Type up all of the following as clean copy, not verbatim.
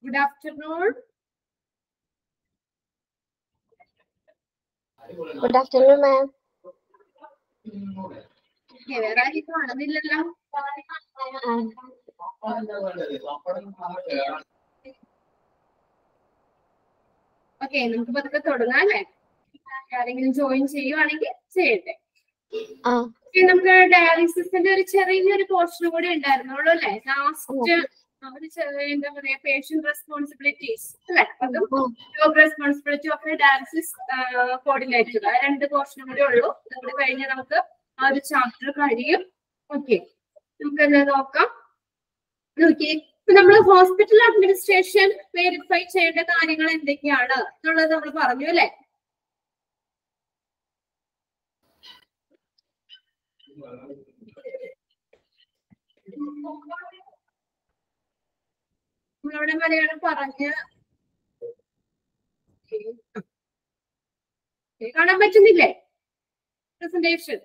Good afternoon. Good afternoon, ma'am. Okay, where are you going? Okay, നമുക്ക് പതുക്കെ തുടങ്ങാം അല്ലേ? ആരെങ്കിലും ജോയിൻ ചെയ്യുവാണെങ്കിൽ ചെയ്യട്ടെ. നമുക്ക് ഡയാലിസിന്റെ ഒരു ചെറിയൊരു പോർഷൻ കൂടി ഉണ്ടായിരുന്നുള്ളൂ അല്ലേ? ലാസ്റ്റ് എന്താ പറയാ, പേഷ്യന്റ് റെസ്പോൺസിബിലിറ്റീസ് അല്ലെ? Job responsibility of dialysis coordinator, ആ രണ്ട് പോർഷനും കൂടി ഉള്ളൂ. അതുകൂടി കഴിഞ്ഞ് നമുക്ക് ആ ഒരു ചാപ്റ്റർ കഴിയും. ഓക്കെ, നമുക്ക് എന്താ നോക്കാം. നോക്കി, നമ്മൾ ഹോസ്പിറ്റൽ അഡ്മിനിസ്ട്രേഷൻ വെരിഫൈ ചെയ്യേണ്ട കാര്യങ്ങൾ എന്തൊക്കെയാണ് എന്നുള്ളത് നമ്മൾ പറഞ്ഞു അല്ലെ? നമ്മളവിടെ മലയാളം പറഞ്ഞ് കാണാൻ പറ്റുന്നില്ലേ presentation?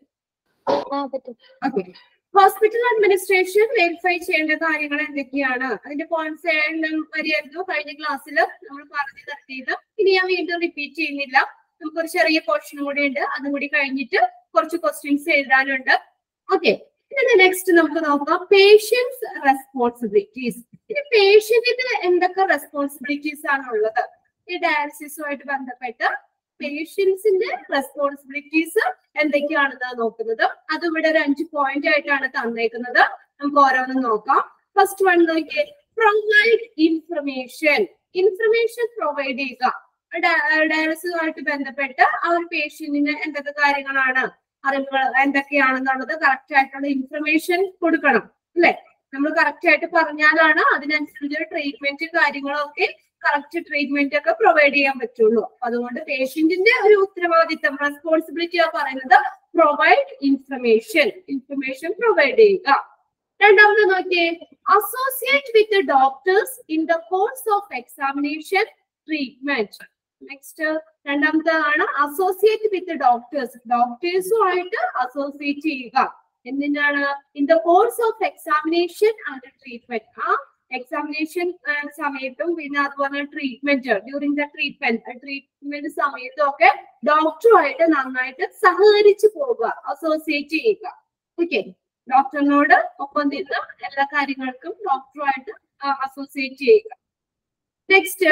Okay, hospital administration verify ചെയ്യേണ്ട കാര്യങ്ങൾ എന്തൊക്കെയാണ്, അതിന്റെ പോയിന്റ്സ് വരെയായിരുന്നു കഴിഞ്ഞ ക്ലാസ്സിൽ നമ്മൾ പറഞ്ഞു നിർത്തിയത്. ഇനി ഞാൻ വീണ്ടും റിപ്പീറ്റ് ചെയ്യുന്നില്ല. നമുക്കൊരു ചെറിയ പോർഷൻ കൂടി ഉണ്ട്, അതും കൂടി കഴിഞ്ഞിട്ട് കുറച്ച് ക്വസ്റ്റ്യൻസ് എഴുതാനുണ്ട്. ഓക്കെ, പിന്നെ നെക്സ്റ്റ് നമുക്ക് നോക്കാം പേഷ്യൻസ് റെസ്പോൺസിബിലിറ്റീസ്. ഇനി പേഷ്യന്റിന് എന്തൊക്കെ റെസ്പോൺസിബിലിറ്റീസ് ആണ് ഉള്ളത് ഈ ഡയാലിസിസുമായിട്ട് ബന്ധപ്പെട്ട്? പേഷ്യൻസിന്റെ റെസ്പോൺസിബിലിറ്റീസ് എന്തൊക്കെയാണെന്നാണ് നോക്കുന്നത്. അത് ഇവിടെ ഒരു 5 പോയിന്റ് ആയിട്ടാണ് തന്നേക്കുന്നത്. നമുക്ക് ഓരോന്നും നോക്കാം. ഫസ്റ്റ് വൺ നോക്കിയേ, പ്രൊവൈഡ് ഇൻഫർമേഷൻ. ഇൻഫർമേഷൻ പ്രൊവൈഡ് ചെയ്യുക. ഡയാലിസിസുമായിട്ട് ബന്ധപ്പെട്ട് ആ ഒരു പേഷ്യന്റിന് എന്തൊക്കെ കാര്യങ്ങളാണ്, അറിവുകൾ എന്തൊക്കെയാണെന്നുള്ളത് കറക്റ്റ് ആയിട്ടുള്ള ഇൻഫർമേഷൻ കൊടുക്കണം അല്ലെ? നമ്മൾ കറക്റ്റ് ആയിട്ട് പറഞ്ഞാലാണ് അതിനനുസരിച്ച് ട്രീറ്റ്മെന്റ് കാര്യങ്ങളൊക്കെ കറക്റ്റ് ട്രീറ്റ്മെന്റ് ഒക്കെ പ്രൊവൈഡ് ചെയ്യാൻ പറ്റുള്ളൂ. അതുകൊണ്ട് പേഷ്യന്റിന്റെ ഒരു ഉത്തരവാദിത്തം, റെസ്പോൺസിബിലിറ്റി പറയുന്നത് പ്രൊവൈഡ് ഇൻഫർമേഷൻ, ഇൻഫർമേഷൻ പ്രൊവൈഡ് ചെയ്യുക. രണ്ടാമത് നോക്കിയേ, associate with doctors in the course of examination treatment. Next രണ്ടാമത്തേതാണ് അസോസിയേറ്റ് വിത്ത് ഡോക്ടേഴ്സ്, ഡോക്ടേഴ്സുമായിട്ട് അസോസിയേറ്റ് ചെയ്യുക. എന്തിനാണ്? In the course of examination and treatment. ആ എക്സാമിനേഷൻ സമയത്തും പിന്നെ അതുപോലെ ട്രീറ്റ്മെന്റ്, ഡ്യൂറിംഗ് ദ ട്രീറ്റ്മെന്റ് സമയത്തും ഒക്കെ ഡോക്ടറുമായിട്ട് നന്നായിട്ട് സഹകരിച്ചു പോവുക, അസോസിയേറ്റ് ചെയ്യുക. ഓക്കെ, ഡോക്ടറിനോട് ഒപ്പം നിന്ന് എല്ലാ കാര്യങ്ങൾക്കും ഡോക്ടറുമായിട്ട് അസോസിയേറ്റ് ചെയ്യുക. Next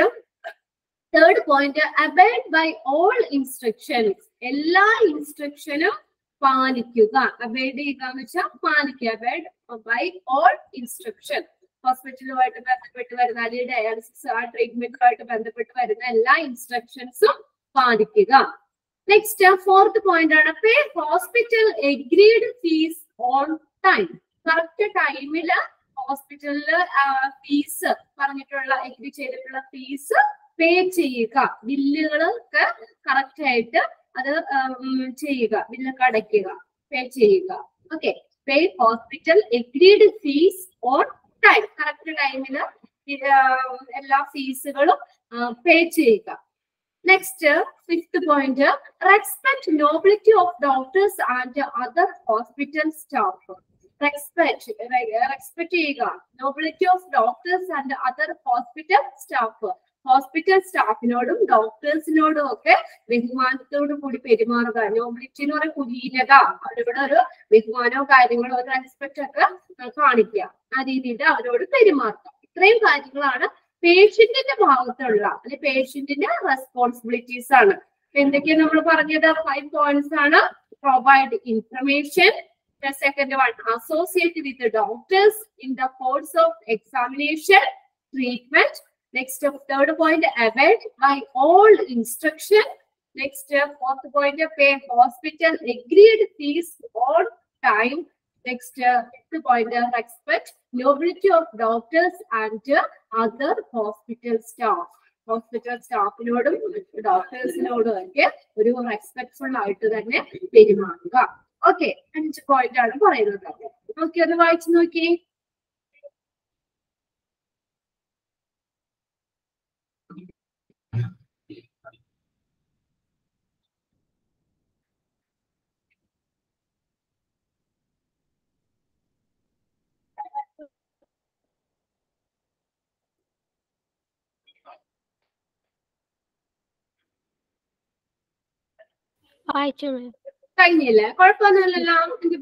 third point, abide by all instructions. എല്ലാ ഇൻസ്ട്രക്ഷനും പാലിക്കുക. അബൈഡ് ചെയ്യുക എന്ന് വെച്ചാൽ പാലിക്കുക. Abide by all instruction. ഹോസ്പിറ്റലുമായിട്ട് ബന്ധപ്പെട്ട് വരുന്ന അല്ലെങ്കിൽ ഡയാലിസിസ് ആ ട്രീറ്റ്മെന്റുമായിട്ട് ബന്ധപ്പെട്ട് വരുന്ന എല്ലാ ഇൻസ്ട്രക്ഷൻസും പാലിക്കുക. നെക്സ്റ്റ് ഫോർത്ത് പോയിന്റ് ആണ്, pay hospital agreed fees on time. Correct ടൈമില് ഹോസ്പിറ്റലില് ഫീസ് പറഞ്ഞിട്ടുള്ള എഗ്രി ചെയ്തിട്ടുള്ള ഫീസ് പേ ചെയ്യുക. ബില്ലുകളൊക്കെ കറക്റ്റ് ആയിട്ട് അത് ചെയ്യുക, ബില്ലൊക്കെ അടയ്ക്കുക, പേ ചെയ്യുക. Okay, pay hospital agreed fees on time. Correct ടൈമില് എല്ലാ ഫീസുകളും പേ ചെയ്യുക. Next fifth point, respect nobility of doctors and other hospital staff. Respect ചെയ്യുക nobility of doctors and other hospital staff. Hospital സ്റ്റാഫിനോടും ഡോക്ടേഴ്സിനോടും ഒക്കെ ബഹുമാനത്തോടു കൂടി പെരുമാറുക. നോബിലിറ്റി എന്ന് പറയുന്ന കുലീനത, അവരുടെ ഒരു ബഹുമാനവും കാര്യങ്ങളോ ഒരു റെസ്പെക്ട് ഒക്കെ കാണിക്കുക. ആ രീതിയിൽ അവരോട് പെരുമാറുക. ഇത്രയും കാര്യങ്ങളാണ് പേഷ്യന്റിന്റെ ഭാഗത്തുള്ള അല്ലെ പേഷ്യന്റിന്റെ റെസ്പോൺസിബിലിറ്റീസ് ആണ്. എന്തൊക്കെയാണ് നമ്മൾ പറഞ്ഞത്? 5 പോയിന്റ്സ് ആണ്. Provide information. The second one, associate with the doctors in the course of examination, treatment. Next, third point, abide by all instruction. Next, fourth point, pay hospital agreed fees on time. Next, fifth point, respect nobility of doctors and other hospital staff. Hospital സ്റ്റാഫിനോടും ഡോക്ടേഴ്സിനോടും ഒക്കെ ഒരു respectful ആയിട്ട് തന്നെ പെരുമാറുക. Okay, 5 point ആണ് പറയുന്നത്. Okay, ഒന്ന് വായിച്ചു നോക്കി. കഴിഞ്ഞില്ലേ? കുഴപ്പമൊന്നുമില്ലല്ലോ.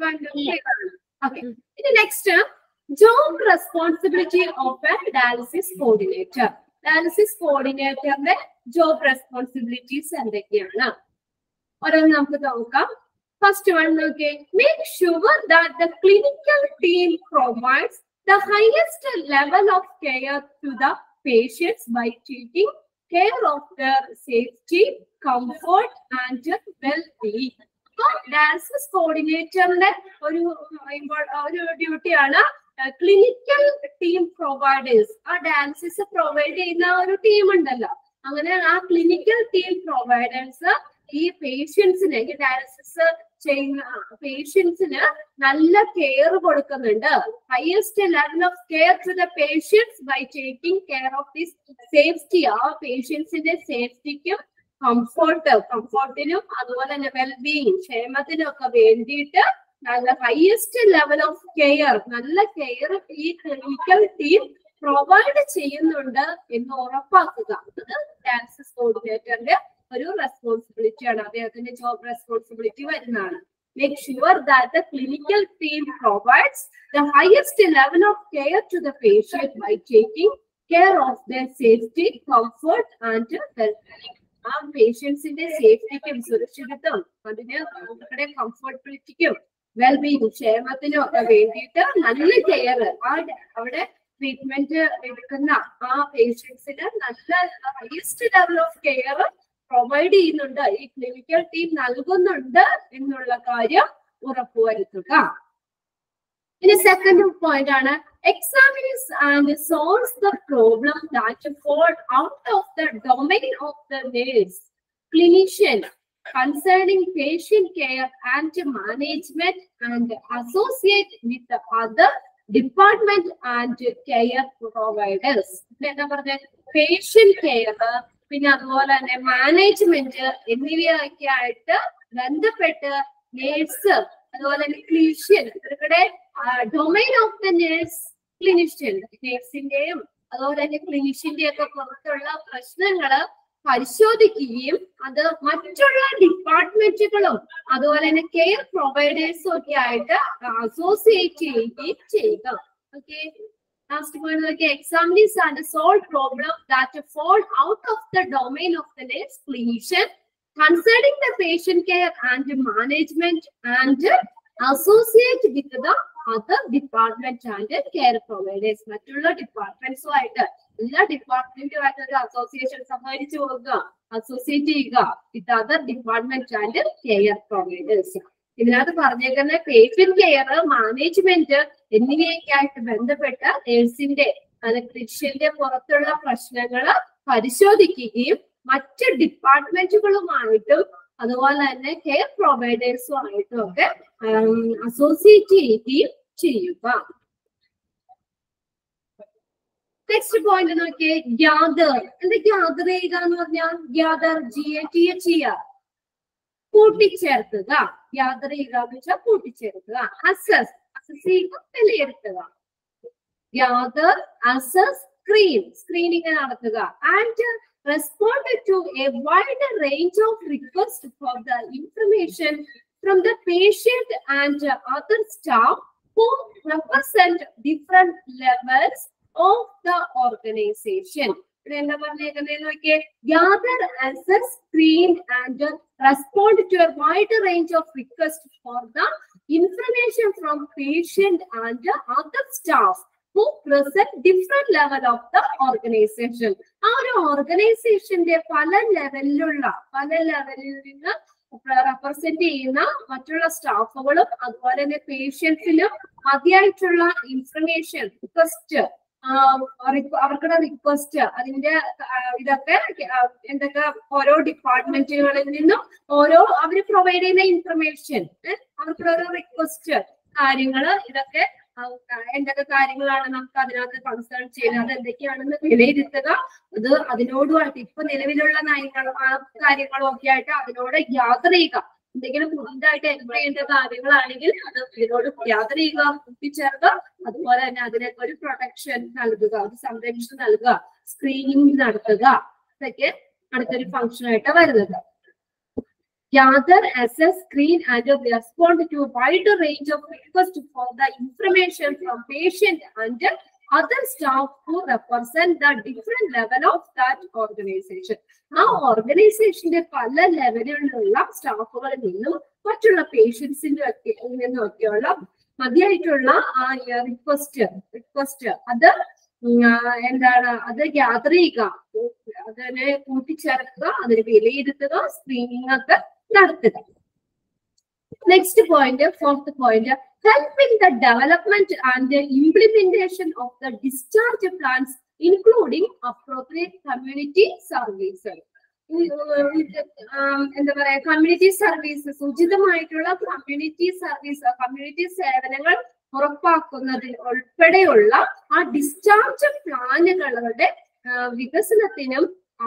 ഓക്കെ, ഇനി next job responsibility of a dialysis coordinator. Dialysis കോർഡിനേറ്ററിന്റെ ജോബ് റെസ്പോൺസിബിലിറ്റീസ് എന്തൊക്കെയാണ്? ഓരോന്ന് നമുക്ക് നോക്കാം. ഫസ്റ്റ് വൺ നോക്കിയേ, make sure that the clinical team provides the highest level of care to the patients by taking care of their safety, comfort and well-being. So, dialysis കോർഡിനേറ്ററിന്റെ ഒരു ഡ്യൂട്ടിയാണ് clinical team providers. ആ dialysis provide ചെയ്യുന്ന ഒരു team ഉണ്ടല്ലോ, അങ്ങനെ ആ clinical team providers ഈ പേഷ്യൻസിന്, ഈ ഡയാലിസിസ് ചെയ്യുന്ന പേഷ്യൻസിന് നല്ല കെയർ കൊടുക്കുന്നുണ്ട്. Highest level of care to the patients by taking care of this safety. ആ പേഷ്യൻസിന്റെ സേഫ്റ്റിക്കും കംഫോർട്ടിനും അതുപോലെ തന്നെ വെൽബീയിങ്, ക്ഷേമത്തിനും ഒക്കെ വേണ്ടിയിട്ട് നല്ല ഹയസ്റ്റ് ലെവൽ ഓഫ് കെയർ, നല്ല കെയർ ഈ ക്ലിനിക്കൽ ടീം പ്രൊവൈഡ് ചെയ്യുന്നുണ്ട് എന്ന് ഉറപ്പാക്കുക. അത് ഡയാലിസിസ് കോർഡിനേറ്ററിന്റെ ഒരു റെസ്പോൺസിബിലിറ്റി ആണ്, അദ്ദേഹത്തിന്റെ ജോബ് റെസ്പോൺസിബിലിറ്റി വരുന്നതാണ്. Make sure that the clinical team provides the highest level of care to the patient by taking care of their safety, comfort and well-being. ആ പേഷ്യൻസിന്റെ സേഫ്റ്റിക്കും സുരക്ഷിതത്വം, അതിന് അവരുടെ കംഫർട്ടബിലിറ്റിക്കും വെൽബീയിങ്, ക്ഷേമത്തിനും ഒക്കെ വേണ്ടിയിട്ട് നല്ല കെയർ, അവിടെ ട്രീറ്റ്മെന്റ് എടുക്കുന്ന ആ പേഷ്യൻസിന് നല്ല highest level of care provide ചെയ്യുന്നുണ്ട്, ഈ ക്ലിനിക്കൽ ടീം നൽകുന്നുണ്ട് എന്നുള്ള കാര്യം ഉറപ്പുവരുത്തുക. ഇനി സെക്കൻഡ് പോയിന്റ് ആണ്, examiners and solves the problem that fall out of the domain of the nurse clinician concerning patient care and management and associate with the other department and care providers. എന്താ പറഞ്ഞ patient care, പിന്നെ അതുപോലെ തന്നെ management എന്നിവയൊക്കെ ആയിട്ട് ബന്ധപ്പെട്ട് nurse അതുപോലെ തന്നെ ക്ലിനിഷ്യൻ, ഇവരുടെ domain of the nurse clinician, നേഴ്സിന്റെയും അതുപോലെ തന്നെ ക്ലിനിഷ്യന്റെയും ഒക്കെ പുറത്തുള്ള പ്രശ്നങ്ങള് പരിശോധിക്കുകയും അത് മറ്റുള്ള ഡിപ്പാർട്ട്മെന്റുകളും അതുപോലെ തന്നെ കെയർ പ്രൊവൈഡേഴ്സും ഒക്കെ ആയിട്ട് അസോസിയേറ്റ് ചെയ്യുകയും ചെയ്യുക. Okay, last point like examines and solve problem that fall out of the domain of the nurse clinician concerning the patient care and management and associate with the other department and care providers. മറ്റുള്ള ഡിപ്പാർട്ട്മെന്റ്സുമായിട്ട്, എല്ലാ ഡിപ്പാർട്ട്മെന്റുമായിട്ട് ഒരു association സഹകരിച്ചു പോകുക, associate ചെയ്യുക with other department and care providers. ഇതിനകത്ത് പറഞ്ഞേക്കുന്ന patient care, management എന്നിവയൊക്കെ ആയിട്ട് ബന്ധപ്പെട്ട നേഴ്സിന്റെ ക്ലിനിഷ്യന്റെ പുറത്തുള്ള പ്രശ്നങ്ങള് പരിശോധിക്കുകയും മറ്റ് ഡിപ്പാർട്ട്മെന്റുകളുമായിട്ടും അതുപോലെ തന്നെ കെയർ പ്രൊവൈഡേഴ്സുമായിട്ടും ഒക്കെ അസോസിയേറ്റ് ചെയ്യുകയും ചെയ്യുക. നെക്സ്റ്റ് പോയിന്റ് നോക്കിയേ, ഗ്യാദർ. എന്താ ഗ്യാദർ ചെയ്യുക എന്ന് പറഞ്ഞാൽ? Gather, GATHER, കൂട്ടിച്ചേർക്കുക. ഗ്യാദർ ചെയ്യുക എന്ന് വെച്ചാൽ കൂട്ടിച്ചേർക്കുക. അസസ്, അസസ് ചെയ്യുക, വിലയിരുത്തുക. ഗ്യാദർ, അസസ്, സ്ക്രീൻ, സ്ക്രീനിങ് നടത്തുക. And respond to a wide range of requests for the information from the patient and other staff who represent different levels of the organization. Gather, assess, screen and respond to a wide range of requests for the information from patient and other staff who present different level of the organization. ആ ഒരു ഓർഗനൈസേഷന്റെ പല ലെവലിൽ നിന്ന് represent ചെയ്യുന്ന മറ്റുള്ള സ്റ്റാഫുകളും അതുപോലെ തന്നെ പേഷ്യൻസിനും മതിയായിട്ടുള്ള ഇൻഫർമേഷൻ, റിക്വസ്റ്റ്, അവർക്കുള്ള റിക്വസ്റ്റ്, അതിന്റെ ഇതൊക്കെ എന്തൊക്കെ ഓരോ ഡിപ്പാർട്ട്മെന്റുകളിൽ നിന്നും അവര് പ്രൊവൈഡ് ചെയ്യുന്ന ഇൻഫർമേഷൻ, അവർക്കുള്ള ഓരോ റിക്വസ്റ്റ് കാര്യങ്ങള്, ഇതൊക്കെ എന്തൊക്കെ കാര്യങ്ങളാണ് നമുക്ക് അതിനകത്ത് കൺസേൺ ചെയ്യുന്നത്, എന്തൊക്കെയാണെന്ന് വിലയിരുത്തുക. അത് അതിനോടുമായിട്ട് ഇപ്പൊ നിലവിലുള്ള നയങ്ങളും ആ കാര്യങ്ങളും ഒക്കെ ആയിട്ട് അതിനോട് യാത്ര ചെയ്യുക. എന്തെങ്കിലും പുതിയതായിട്ട് എൻട്രി ചെയ്യേണ്ട കാര്യങ്ങളാണെങ്കിൽ അത് ഇതിനോട് യാത്ര ചെയ്യുക, കൂട്ടിച്ചേർക്കുക. അതുപോലെ തന്നെ അതിനൊക്കെ ഒരു പ്രൊട്ടക്ഷൻ നൽകുക, ഒരു സംരക്ഷണം നൽകുക, സ്ക്രീനിങ് നടത്തുക. ഇതൊക്കെ അടുത്തൊരു ഫംഗ്ഷൻ ആയിട്ട് വരുന്നത്. gather, assess, screen, and respond to a wider range of requests for the information from patient and other staff who represent the different level of that organization. ആ ഓർഗനൈസേഷന്റെ പല ലെവലിലുള്ള സ്റ്റാഫുകളിൽ നിന്നും മറ്റുള്ള പേഷ്യൻസിന്റെ നിന്നൊക്കെയുള്ള മതിയായിട്ടുള്ള ആ റിക്വസ്റ്റ് അത് എന്താണ്, അത് ഗ്യാദർ ചെയ്യുക, അതിനെ കൂട്ടിച്ചേർക്കുക, അതിനെ വിലയിരുത്തുക, സ്ക്രീനിങ് ഒക്കെ നടത്തുക. Next point, fourth point, helping the development and the implementation of the discharge plans, including appropriate community services. എന്താ പറയാ, കമ്മ്യൂണിറ്റി സർവീസസ്, ഉചിതമായിട്ടുള്ള കമ്മ്യൂണിറ്റി സേവനങ്ങൾ ഉറപ്പാക്കുന്നതിൽ ഉൾപ്പെടെയുള്ള ആ ഡിസ്ചാർജ് പ്ലാനുകളുടെ വികസനത്തിനും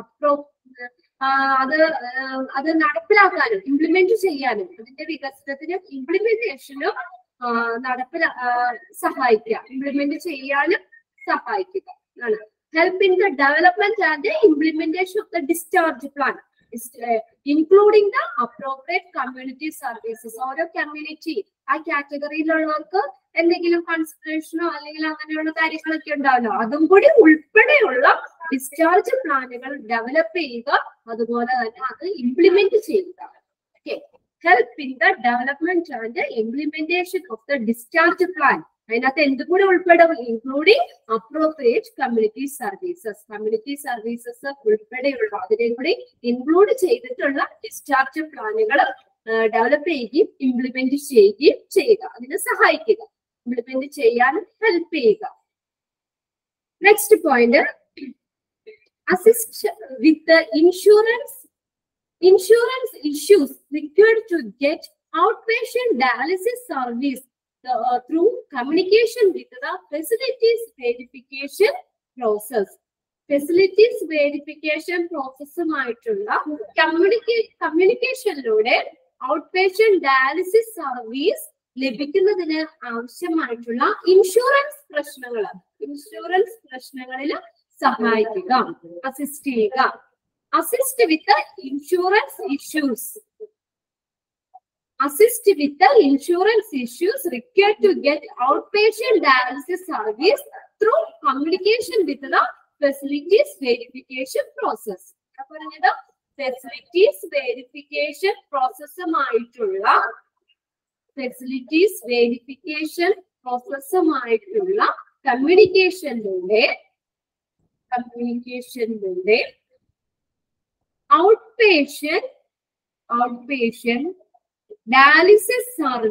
അത് നടപ്പിലാക്കാനും ഇംപ്ലിമെന്റ് ചെയ്യാനും അതിന്റെ വികസനത്തിനും ഇംപ്ലിമെന്റേഷനും സഹായിക്കുക, ഇംപ്ലിമെന്റ് ചെയ്യാനും സഹായിക്കുക ആണ്. Help in the development and the implementation of the discharge plan, including the appropriate community services. ഓരോ കമ്മ്യൂണിറ്റി ആ കാറ്റഗറിയിലുള്ളവർക്ക് എന്തെങ്കിലും കൺസിഡറേഷനോ അല്ലെങ്കിൽ അങ്ങനെയുള്ള കാര്യങ്ങളൊക്കെ ഉണ്ടാവല്ലോ, അതും കൂടി ഉൾപ്പെടെയുള്ള ഡിസ്ചാർജ് പ്ലാനുകൾ ഡെവലപ്പ് ചെയ്യുക, അതുപോലെ തന്നെ അത് ഇംപ്ലിമെന്റ് ചെയ്യുക. Okay, help in the development and the implementation of the discharge plan. അതിനകത്ത് എന്തുകൂടി ഉൾപ്പെടും? ഇൻക്ലൂഡിങ് അപ്രോപ്രിയേറ്റ് കമ്മ്യൂണിറ്റി സർവീസസ് ഉൾപ്പെടെയുള്ള അതിനെയും കൂടി ഇൻക്ലൂഡ് ചെയ്തിട്ടുള്ള ഡിസ്ചാർജ് പ്ലാനുകൾ ഡെവലപ്പ് ചെയ്യുകയും ഇംപ്ലിമെന്റ് ചെയ്യുകയും ചെയ്യുക, അതിനെ സഹായിക്കുക, ഇംപ്ലിമെന്റ് ചെയ്യാനും ഹെൽപ്പ് ചെയ്യുക. Next point, assist with insurance issues required to get outpatient dialysis service through communication with the facilities verification process. Facilities verification പ്രോസസ്സുമായിട്ടുള്ള കമ്മ്യൂണിക്കേഷനിലൂടെ ഔട്ട്പേഷ്യന്റ് ഡയാലിസിസ് സർവീസ് ലഭിക്കുന്നതിന് ആവശ്യമായിട്ടുള്ള ഇൻഷുറൻസ് പ്രശ്നങ്ങളിൽ സഹായിക്കുക, അസിസ്റ്റ് ചെയ്യുക. Assist with the insurance issues. Assist with the insurance issues required to get outpatient dialysis service through communication with the facilities verification process. Facilities verification പ്രോസസ്സുമായിട്ടുള്ള കമ്മ്യൂണിക്കേഷനിലൂടെ outpatient dialysis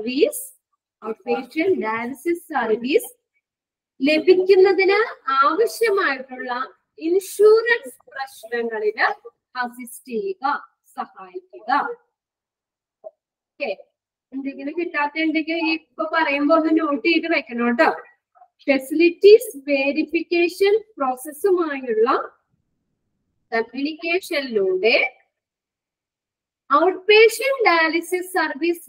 service ലഭിക്കുന്നതിന് ആവശ്യമായിട്ടുള്ള insurance പ്രശ്നങ്ങളില് assist ചെയ്യുക, സഹായിക്കുക. Okay, എന്തെങ്കിലും കിട്ടാത്തുണ്ടെങ്കിൽ ഇപ്പൊ പറയുമ്പോ ഒന്ന് not ചെയ്ത് വെക്കണം കേട്ടോ. ഫെസിലിറ്റീസ് വെരിഫിക്കേഷൻ പ്രോസസ്സുമായുള്ള കമ്മ്യൂണിക്കേഷനിലൂടെ ഔട്ട്പേഷ്യന്റ് ഡയാലിസിസ് സർവീസ്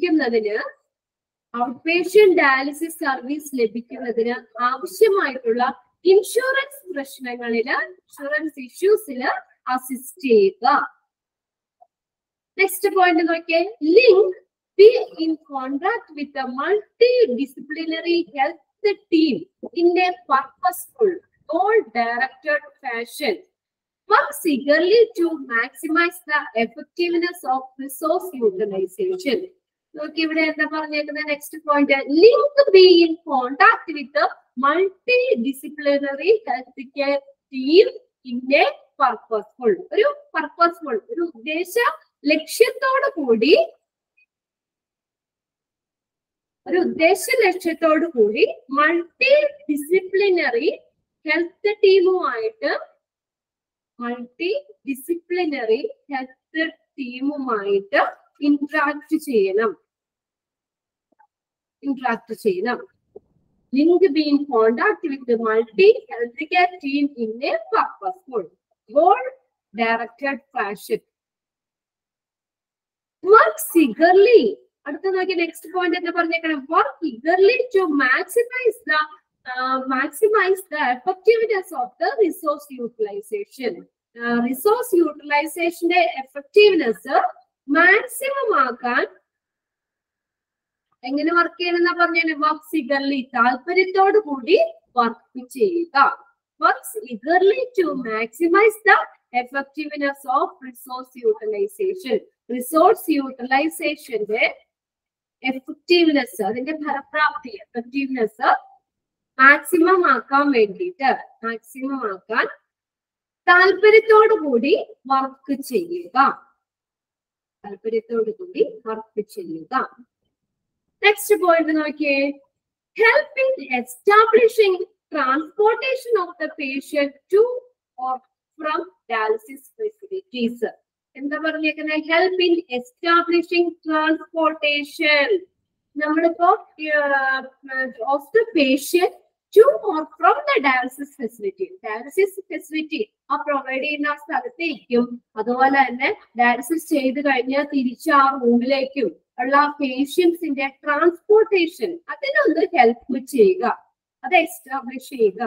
ലഭിക്കുന്നതിന് ആവശ്യമായിട്ടുള്ള ഇൻഷുറൻസ് ഇഷ്യൂസില് അസിസ്റ്റ് ചെയ്യുക. നെക്സ്റ്റ് പോയിന്റ് നോക്കിയേ, link be in contact with a multi disciplinary health team in a purposeful goal directed fashion. Works eagerly to maximize the effectiveness of resource utilization. Okay, ഇവിടെ എന്താ പറഞ്ഞേക്കുന്നത്? Next point, link be in contact with multidisciplinary health care team in a purposeful, ഒരു ഉദ്ദേശ ലക്ഷ്യത്തോടു കൂടി multidisciplinary health ടീമുമായിട്ട് interact ചെയ്യണം. Link be in contact with the multi-healthcare team in a purposeful, goal-directed fashion. Work eagerly. അടുത്ത നോക്കി, next point എന്താ പറഞ്ഞേക്കണം? Work eagerly to maximize the effectiveness of the resource utilization. Resource utilization effectiveness maximum ആക്കാൻ എങ്ങനെ work ചെയ്യണമെന്നാ പറഞ്ഞാൽ works eagerly, താല്പര്യത്തോടു കൂടി work ചെയ്യുക. Works eagerly to maximise the effectiveness of resource utilisation. Resource യൂട്ടിലൈസേഷന്റെ എഫക്റ്റീവ്നെസ്, അതിന്റെ ഫലപ്രാപ്തി, എഫക്റ്റീവ്നെസ് മാക്സിമം ആക്കാൻ വേണ്ടിയിട്ട്, മാക്സിമം ആക്കാൻ താല്പര്യത്തോടു കൂടി വർക്ക് ചെയ്യുക. താല്പര്യത്തോടു കൂടി വർക്ക് ചെയ്യുക. നെക്സ്റ്റ് പോയിന്റ് നോക്കിയേ. Help in establishing transportation of the patient to or from dialysis facilities. എന്താ പറഞ്ഞേക്കുന്നത്? Help in establishing transportation. നമ്മളിപ്പോ of the patient to or from the dialysis facility. Dialysis facility ആ provide ചെയ്യുന്ന സ്ഥലത്തേക്കും അതുപോലെ തന്നെ ഡയാലിസിസ് ചെയ്ത് കഴിഞ്ഞാൽ തിരിച്ച് ആ റൂമിലേക്കും ഉള്ള പേഷ്യൻസിന്റെ ട്രാൻസ്പോർട്ടേഷൻ അതിനൊന്ന് ഹെൽപ്പ് ചെയ്യുക, അത് എസ്റ്റാബ്ലിഷ് ചെയ്യുക.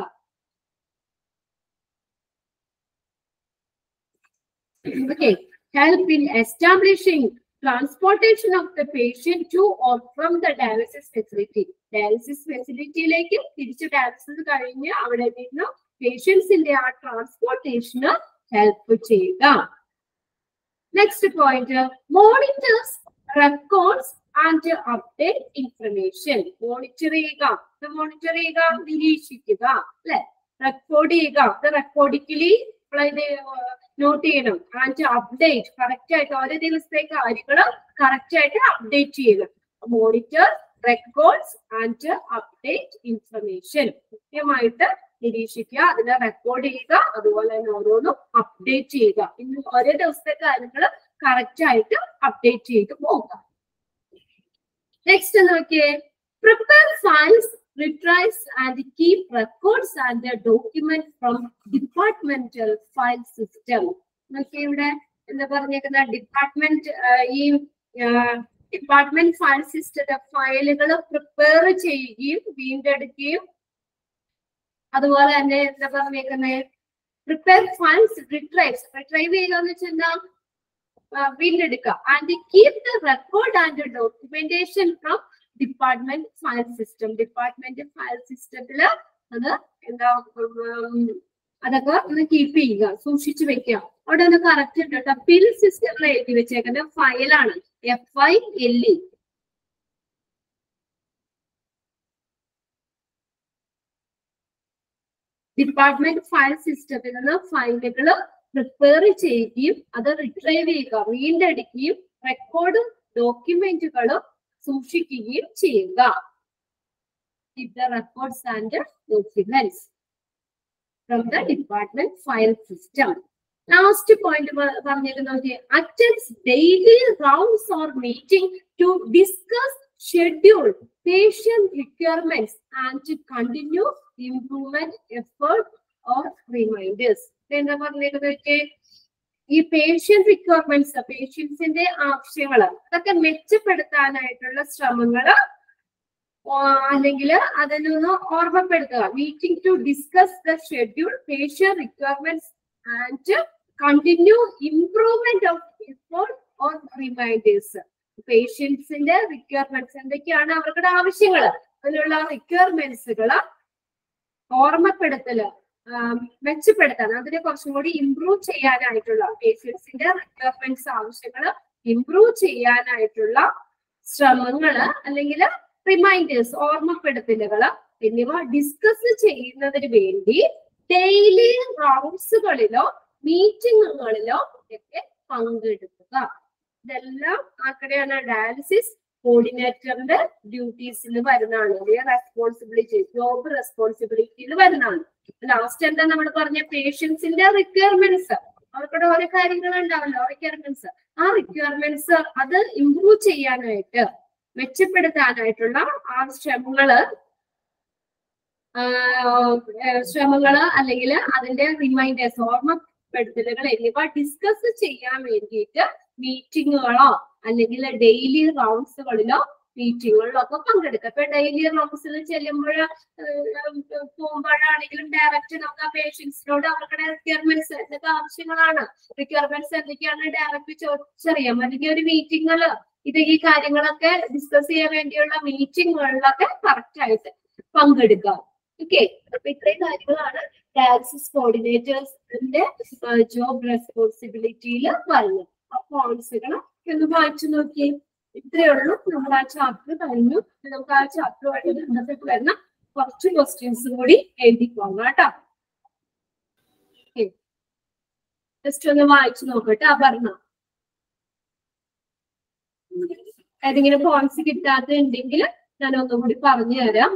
Okay, help in establishing transportation of the patient to or from the dialysis facility. Dialysis ഫെസിലിറ്റിയിലേക്ക് തിരിച്ച് ഡയാലിസിസ് കഴിഞ്ഞ് അവിടെ നിന്ന് പേഷ്യൻസിന്റെ ആ ട്രാൻസ്പോർട്ടേഷന് ഹെൽപ്പ് ചെയ്യുക. Next point, monitors records and update information. Monitor ചെയ്യുക, നിരീക്ഷിക്കുക, അല്ലെ? റെക്കോർഡ് ചെയ്യുക, അത് റെക്കോർഡിക്കലി നോട്ട് ചെയ്യണം. ആൻഡ് അപ്ഡേറ്റ്, കറക്റ്റ് ആയിട്ട് ഓരോ ദിവസത്തെ കാര്യങ്ങൾ കറക്റ്റ് ആയിട്ട് അപ്ഡേറ്റ് ചെയ്യുക. Monitor records and update information, കൃത്യമായിട്ട് നിരീക്ഷിക്കുക, അതിനെ റെക്കോർഡ് ചെയ്യുക, അതുപോലെ തന്നെ ഓരോന്നും അപ്ഡേറ്റ് ചെയ്യുക. ഇന്ന് ഓരോ ദിവസത്തെ കാര്യങ്ങൾ കറക്റ്റ് ആയിട്ട് അപ്ഡേറ്റ് ചെയ്ത് പോകുക. നെക്സ്റ്റ് നോക്കിയേ. Prepare files, retrieve and keep records and documents from departmental file system. നോക്കിയേ ഇവിടെ എന്താ പറഞ്ഞേക്കുന്ന? ഡിപ്പാർട്ട്മെന്റ്, ഈ ഡിപ്പാർട്ട്മെന്റ് ഫയൽ സിസ്റ്റത്തെ ഫയലുകൾ പ്രിപ്പയർ ചെയ്യുകയും വീണ്ടെടുക്കുകയും അതുപോലെ തന്നെ എന്താ പറഞ്ഞേക്കുന്നത്? പ്രിപ്പയർ ഫയൽസ്, റിട്രൈവ് ചെയ്യുക എന്ന് വെച്ചാൽ വീണ്ടെടുക്കുക. And keep the record and documentation from department file system. Department file സിസ്റ്റത്തില് അത് എന്താ അതൊക്കെ ഒന്ന് കീപ്പ് ചെയ്യുക, സൂക്ഷിച്ചു വെക്കുക. അവിടെ ഒന്ന് കറക്റ്റ് ഉണ്ട് കേട്ടോ. ഫിൽ സിസ്റ്റത്തിൽ എഴുതി വെച്ചേക്കുന്ന ഫയലാണ് FILE. ഡിപ്പാർട്ട്മെന്റ് ഫയൽ സിസ്റ്റത്തിൽ നിന്ന് ഫയലുകൾ പ്രിപ്പയർ ചെയ്യുകയും അത് റിട്രൈവ് ചെയ്യുക, വീണ്ടെടുക്കുകയും റെക്കോർഡും ഡോക്യുമെന്റുകളും സൂക്ഷിക്കുകയും ചെയ്യുക. Keep the records and documents from the department file system. Last point പറഞ്ഞിരുന്നത്, attends daily rounds or meeting to discuss schedule, patient requirements and to continue improvement effort or reminders. എന്താ പറഞ്ഞിരുന്നത്? ഈ പേഷ്യന്റ് റിക്വയർമെന്റ്സ്, പേഷ്യൻസിന്റെ ആവശ്യങ്ങൾ അതൊക്കെ മെച്ചപ്പെടുത്താനായിട്ടുള്ള ശ്രമങ്ങള് അല്ലെങ്കിൽ അതിനൊന്ന് ഓർമ്മപ്പെടുത്തുക. Meeting to discuss the schedule, patient requirements and continue improvement of effort or reminders. പേഷ്യൻസിന്റെ റിക്വയർമെന്റ്സ് എന്തൊക്കെയാണ്, അവരുടെ ആവശ്യങ്ങൾ, അതിലുള്ള റിക്വയർമെന്റ്സുകള് ഓർമ്മപ്പെടുത്തല്, മെച്ചപ്പെടുത്താൻ, അതിനെ കുറച്ചും കൂടി ഇംപ്രൂവ് ചെയ്യാനായിട്ടുള്ള പേഷ്യൻസിന്റെ റിക്വയർമെന്റ്സ്, ആവശ്യങ്ങൾ ഇംപ്രൂവ് ചെയ്യാനായിട്ടുള്ള ശ്രമങ്ങള് അല്ലെങ്കിൽ റിമൈൻഡേഴ്സ്, ഓർമ്മപ്പെടുത്തലുകള് എന്നിവ ഡിസ്കസ് ചെയ്യുന്നതിന് വേണ്ടി ഡെയിലി റൗണ്ട്സുകളിലോ മീറ്റിങ്ങുകളിലോ ഒക്കെ പങ്കെടുക്കുക. ഇതെല്ലാം ആക്കടെയാണ് ഡയാലിസിസ് കോർഡിനേറ്ററിന്റെ ഡ്യൂട്ടീസിൽ വരുന്നതാണ്, റെസ്പോൺസിബിലിറ്റി, ജോബ് റെസ്പോൺസിബിലിറ്റിയിൽ വരുന്നതാണ്. ലാസ്റ്റ് എന്താ നമ്മൾ പറഞ്ഞ? പേഷ്യൻസിന്റെ റിക്വയർമെന്റ്സ്, അവർക്കൂടെ ഓരോ കാര്യങ്ങൾ ഉണ്ടാവല്ലോ, റിക്വയർമെന്റ്സ്. ആ റിക്വയർമെന്റ്സ് അത് ഇംപ്രൂവ് ചെയ്യാനായിട്ട്, മെച്ചപ്പെടുത്താനായിട്ടുള്ള ആ ശ്രമങ്ങള് അല്ലെങ്കിൽ അതിന്റെ റിമൈൻഡേഴ്സ്, ഓർമ്മപ്പെടുത്തലുകൾ എന്നിവ ഡിസ്കസ് ചെയ്യാൻ വേണ്ടിയിട്ട് മീറ്റിങ്ങുകളോ അല്ലെങ്കിൽ ഡെയിലി റൗണ്ട്സുകളിലോ മീറ്റിങ്ങുകളിലൊക്കെ പങ്കെടുക്കുക. ഇപ്പൊ ഡെയിലി ഓഫീസിൽ ചെല്ലുമ്പോൾ പോകുമ്പോഴാണെങ്കിലും ഡയറക്റ്റ് നമുക്ക് ആ പേഷ്യൻസിനോട് അവരുടെ റിക്വയർമെന്റ്സ് എന്തൊക്കെ ആവശ്യങ്ങളാണ്, റിക്വയർമെന്റ്സ് എന്തൊക്കെയാണ് ഡയറക്റ്റ് ചോദിച്ചറിയാം. അല്ലെങ്കിൽ ഒരു മീറ്റിങ്ങുകൾ ഈ കാര്യങ്ങളൊക്കെ ഡിസ്കസ് ചെയ്യാൻ വേണ്ടിയുള്ള മീറ്റിങ്ങുകളിലൊക്കെ കറക്റ്റ് ആയിട്ട് പങ്കെടുക്കുക. ഓക്കെ, അപ്പൊ ഇത്രയും കാര്യങ്ങളാണ് ഡയാലിസിസ് കോർഡിനേറ്റേഴ്സിന്റെ ജോബ് റെസ്പോൺസിബിലിറ്റിയിൽ വരുന്നത്. പോയിന്റ്സുകൾ ഒന്ന് വായിച്ചു നോക്കിയേ. ഇത്രയേ ഉള്ളൂ. നമ്മൾ ആ ചാപ്റ്റർ കഴിഞ്ഞു. നമുക്ക് ആ ചാപ്റ്ററുമായിട്ട് ബന്ധപ്പെട്ട് വരുന്ന കുറച്ച് ക്വസ്റ്റ്യൻസ് കൂടി എഴുതി പോകാം കേട്ടോ. ജസ്റ്റ് ഒന്ന് വായിച്ചു നോക്കട്ടെ. പറഞ്ഞ ഏതെങ്കിലും പോയിന്റ്സ് കിട്ടാത്തുണ്ടെങ്കിൽ ഞാൻ ഒന്നും കൂടി പറഞ്ഞു തരാം.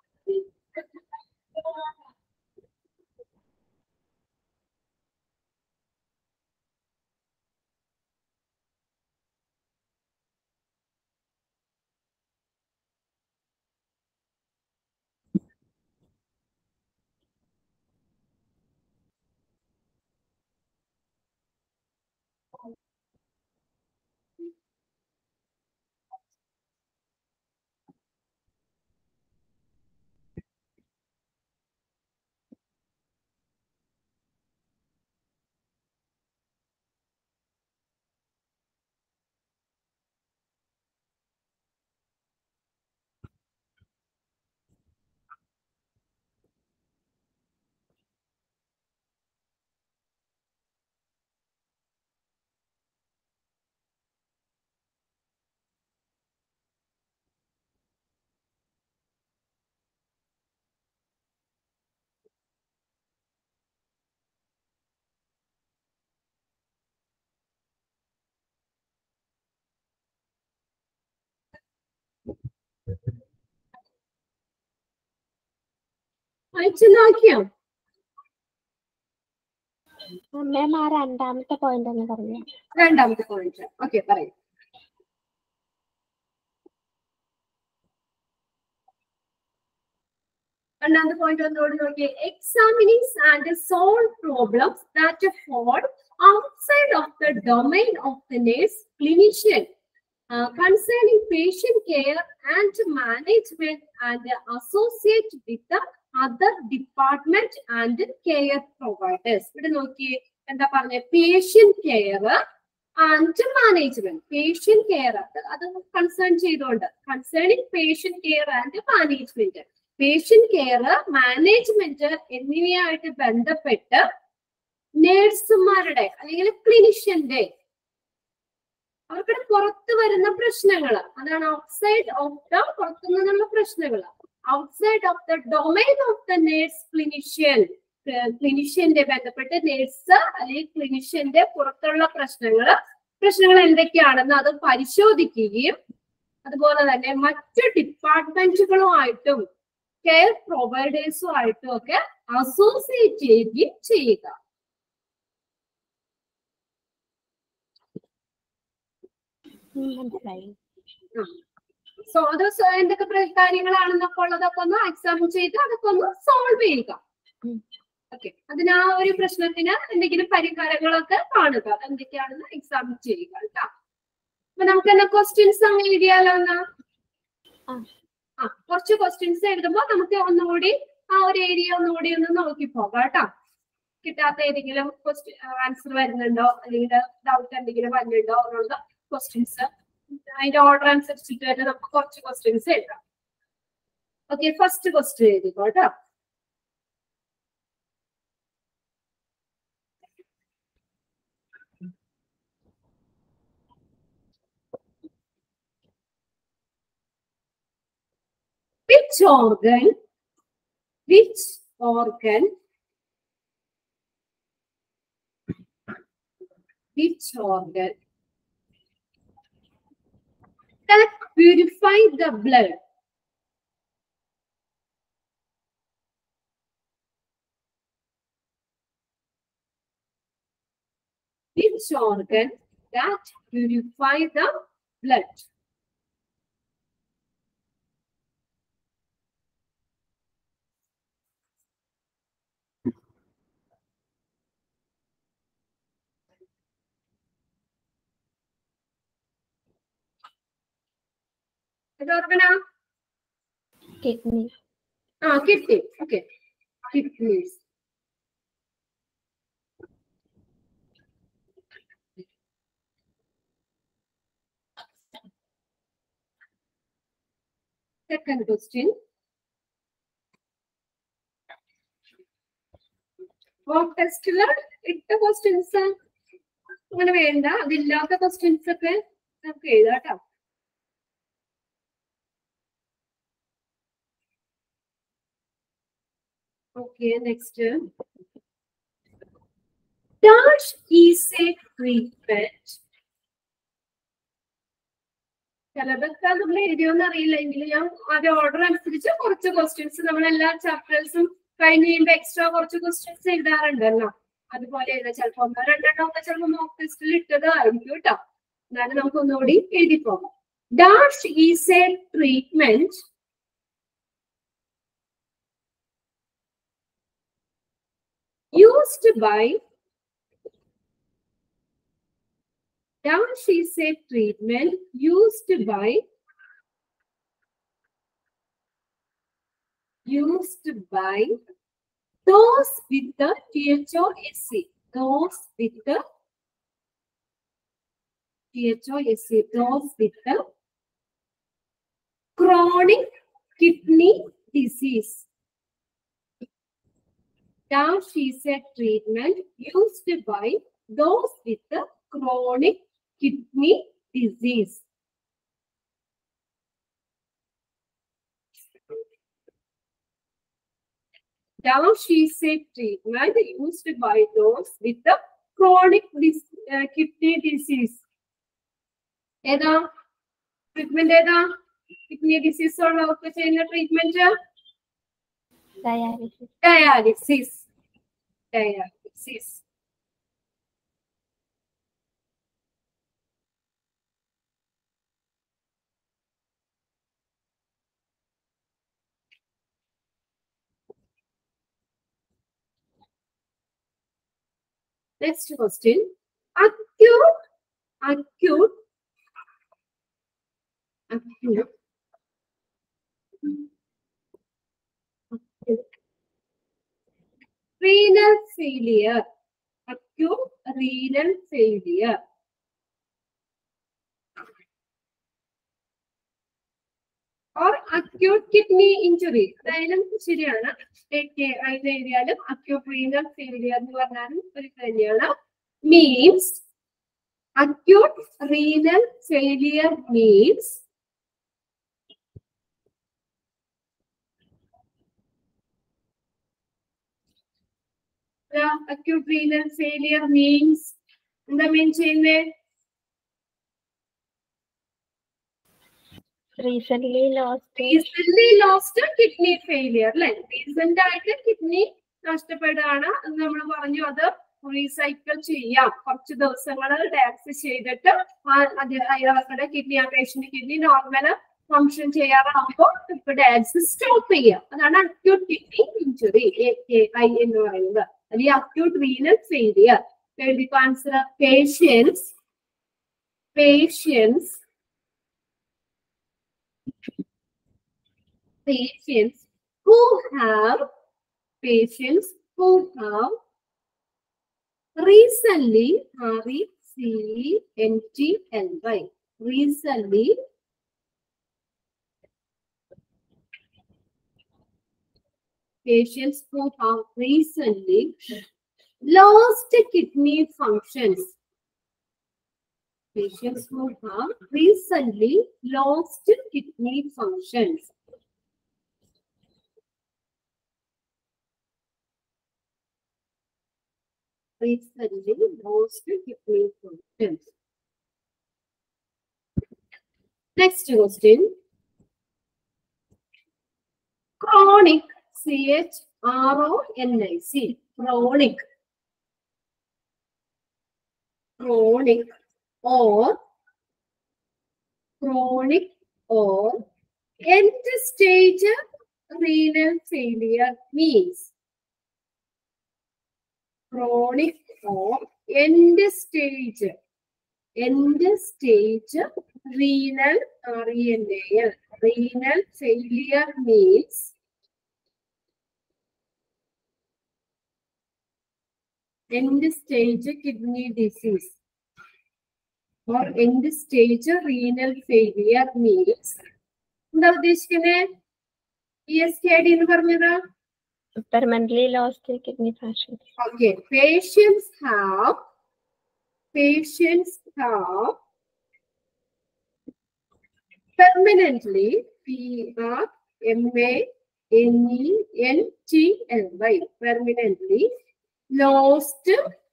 വായിച്ചു നോക്കിയോ? മാം ആ രണ്ടാമത്തെ പോയിന്റ് ഒന്ന് പറഞ്ഞു. രണ്ടാമത്തെ പോയിന്റ് ഓക്കെ പറയൂ. രണ്ടാമത്തെ പോയിന്റ് ഒന്നുകൂടി നോക്കിയേ. Examining and solve problems that fall outside of the domain of the nurse clinician concerning patient care and management and associate with the other department and care providers. ഇവിടെ നോക്കിയേ എന്താ പറഞ്ഞ patient care and management. Patient care അത് concern ചെയ്തുകൊണ്ട് concerning patient care and management, patient care management എന്നിവയായിട്ട് ബന്ധപ്പെട്ട് നേഴ്സുമാരുടെ അല്ലെങ്കിൽ ക്ലിനിഷ്യന്റെ അവർക്ക് പുറത്ത് വരുന്ന പ്രശ്നങ്ങൾ, അതാണ് ഔട്ട്സൈഡ് ഓഫ് ദ പുറത്തു നിന്നുള്ള പ്രശ്നങ്ങൾ, outside of the domain of the nurse clinician, ക്ലിനിഷ്യന്റെ ബന്ധപ്പെട്ട് നേഴ്സ് അല്ലെങ്കിൽ ക്ലിനിഷ്യന്റെ പുറത്തുള്ള പ്രശ്നങ്ങൾ എന്തൊക്കെയാണെന്ന് അത് പരിശോധിക്കുകയും അതുപോലെ തന്നെ മറ്റു ഡിപ്പാർട്ട്മെന്റുകളുമായിട്ടും കെയർ പ്രൊവൈഡേഴ്സുമായിട്ടും ഒക്കെ അസോസിയേറ്റ് ചെയ്യുകയും ചെയ്യുക. സോ അത് എന്തൊക്കെ കാര്യങ്ങളാണെന്നൊക്കെ ഉള്ളതൊക്കെ ഒന്ന് എക്സാമിൻ ചെയ്ത് അതൊക്കെ ഒന്ന് സോൾവ് ചെയ്യുക. ഓക്കെ, അതിന് ആ ഒരു പ്രശ്നത്തിന് എന്തെങ്കിലും പരിഹാരങ്ങളൊക്കെ കാണുക, എന്തൊക്കെയാണെന്ന് എക്സാമിൻ ചെയ്യുക കേട്ടോ. അപ്പൊ നമുക്ക് എന്നാ ക്വസ്റ്റ്യൻസ് അങ്ങനെ എഴുതിയാലോ എന്നാ? കുറച്ച് ക്വസ്റ്റ്യൻസ് എഴുതുമ്പോൾ നമുക്ക് ഒന്നുകൂടി ആ ഒരു ഏരിയ ഒന്നുകൂടി ഒന്ന് നോക്കി പോകാം കേട്ടോ. കിട്ടാത്ത ഏതെങ്കിലും ആൻസർ വരുന്നുണ്ടോ അല്ലെങ്കിൽ ഡൗട്ട് എന്തെങ്കിലും വരുന്നുണ്ടോ എന്നുള്ള ക്വസ്റ്റ്യൻസ് അതിന്റെ ഓർഡർ അനുസരിച്ചിട്ട് തന്നെ നമുക്ക് കുറച്ച് ക്വസ്റ്റ്യൻസ് എഴുതാം. ഓക്കെ, ഫസ്റ്റ് ക്വസ്റ്റ്യൻ എഴുതിക്കോ കേട്ടോ. Which organ that purify the blood? Which organ that purify the blood? ഏത് ഓർഗനാ? Kidney. Kidney. Okay, kidneys. Second question. Mock ടെസ്റ്റില് 8 ക്വസ്റ്റ്യൻസ് അങ്ങനെ വേണ്ട, അതില്ലാത്ത ക്വസ്റ്റ്യൻസ് ഒക്കെ നമുക്ക് എഴുതാം കേട്ടോ. Okay, next. Dash is a treatment. Syllabus നമ്മൾ എഴുതിയോന്ന് അറിയില്ലെങ്കിൽ ഞാൻ അത് ഓർഡർ അനുസരിച്ച് കുറച്ച് ക്വസ്റ്റ്യൻസ് നമ്മൾ എല്ലാ ചാപ്റ്റേഴ്സും കഴിഞ്ഞ് കഴിയുമ്പോൾ എക്സ്ട്രാ കുറച്ച് ക്വസ്റ്റ്യൻസ് എഴുതാറുണ്ടല്ലോ, അതുപോലെ എഴുതാം. ചിലപ്പോൾ 1-2 ഒക്കെ ചിലപ്പോൾ മോക്ക് ടെസ്റ്റിൽ ഇട്ടത് ആയിരിക്കും കേട്ടോ. എന്നാലും നമുക്ക് ഒന്നുകൂടി എഴുതി പോകാം. Dash is a treatment used by Dash is a treatment used by those with the THOSC. Those with the THOSC. Those with the chronic kidney disease. Dash is a treatment used by those with the chronic kidney disease. Dash is a treatment used by those with the chronic kidney disease. ഏതാ treatment? ഏതാ kidney disease ഉള്ളവർക്ക് ചെയ്യുന്ന treatment? Dialysis. Dialysis. Next question. Acute renal failure. Acute renal failure. Or acute kidney injury. അതായാലും ശരിയാണ്. എഴുതിയാലും acute renal failure എന്ന് പറഞ്ഞാലും ഒരു തന്നെയാണ്. Means acute renal failure means acute renal failure means എന്താ മീൻ ചെയ്യുന്നത്? Recently lost kidney failure. അല്ലെ, റീസെന്റ് ആയിട്ട് കിഡ്നി നഷ്ടപ്പെടുകയാണ് എന്ന് നമ്മൾ പറഞ്ഞു. അത് റീസൈക്കിൾ ചെയ്യാം. കുറച്ച് ദിവസങ്ങൾ ഡയാലിസിസ് ചെയ്തിട്ട് അവരുടെ കിഡ്നി, ആ പേഷ്യന്റ് കിഡ്നി നോർമൽ ഫംഗ്ഷൻ ചെയ്യാറാകുമ്പോൾ ഡയാലിസിസ് സ്റ്റോപ്പ് ചെയ്യാം. അതാണ് അക്യൂട്ട് കിഡ്നി ഇഞ്ചുറി, AKI എന്ന് പറയുന്നത്. അല്ലെങ്കിൽ acute renal failure. Answer patients who have recently RECENTLY recently patients who have recently lost kidney functions. Patients who have recently lost kidney functions. Recently lost kidney functions. Next question. Chronic, CHRONIC. Chronic or end stage renal failure means chronic or end stage renal, renal, renal failure means end-stage kidney disease or end-stage renal failure means എന്താ ഉദ്ദേശിക്കുന്നത്? ESKD എന്ന് പറഞ്ഞത് permanently lost kidney function. Okay, patients have permanently permanently permanently lost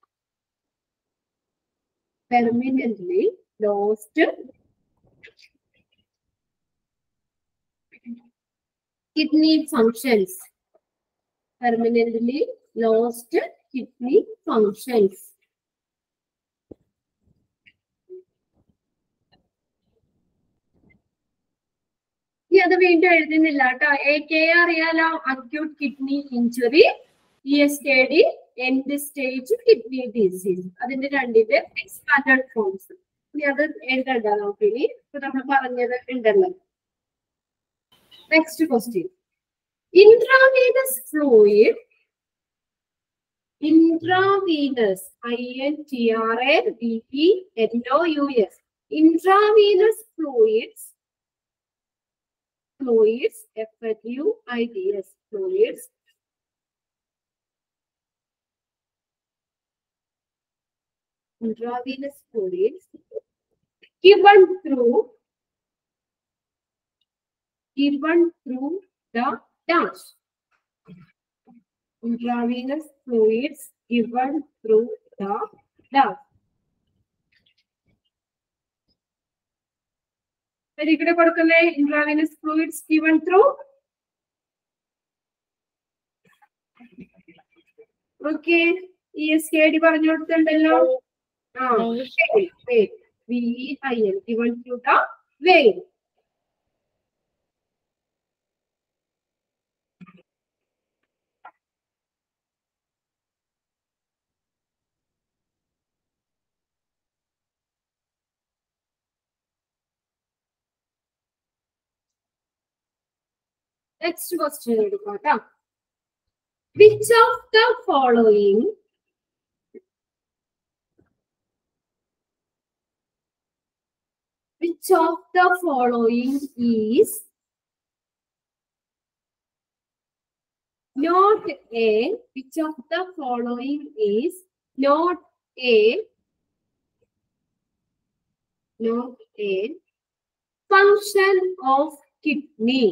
kidney functions. Permanently lost kidney functions. അത് വീണ്ടും എഴുതുന്നില്ല കേട്ടോ. AK അറിയാലോ, acute kidney injury, ESKD end stage kidney disease. അതിന്റെ രണ്ടിന്റെ എക്സ്പാൻഡഡ് ഫോംസ്. ഇനി അത് എഴുതണ്ട നമുക്ക്. ഇനി ഇപ്പൊ നമ്മൾ പറഞ്ഞത് ഉണ്ടല്ലോ. Next question. Intravenous fluid, intravenous, INTRAVENOUS, intravenous fluids, FLUIDS, fluids, intravenous fluids given through the dash. Intravenous fluids given through the dash. ഇവിടെ കൊടുക്കുന്ന intravenous fluids given through. Okay, ESKD പറഞ്ഞു കൊടുത്തിട്ടുണ്ടല്ലോ. vein, VEIN, given through the vein. Next question എടുക്കാം. Which of the following is not a function of kidney?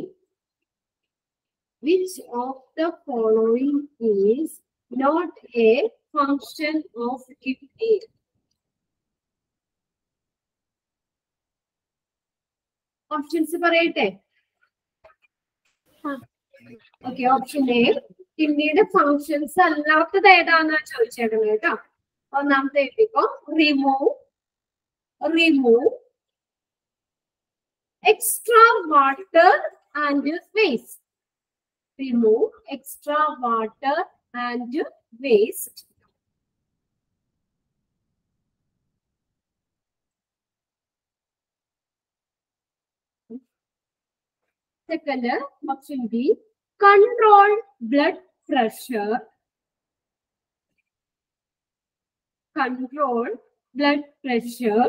Which of the following is not a function of kidney? Options പറയട്ടെ. Okay, option A, കിഡ്നിയുടെ functions അല്ലാത്തത് ഏതാന്നാ ചോദിച്ചേക്കുന്നത് കേട്ടോ. ഒന്നാമത്തെ എഴുതിക്കോ. Remove extra water and waste. Remove extra water and waste. Second, option B, control blood pressure. Control blood pressure.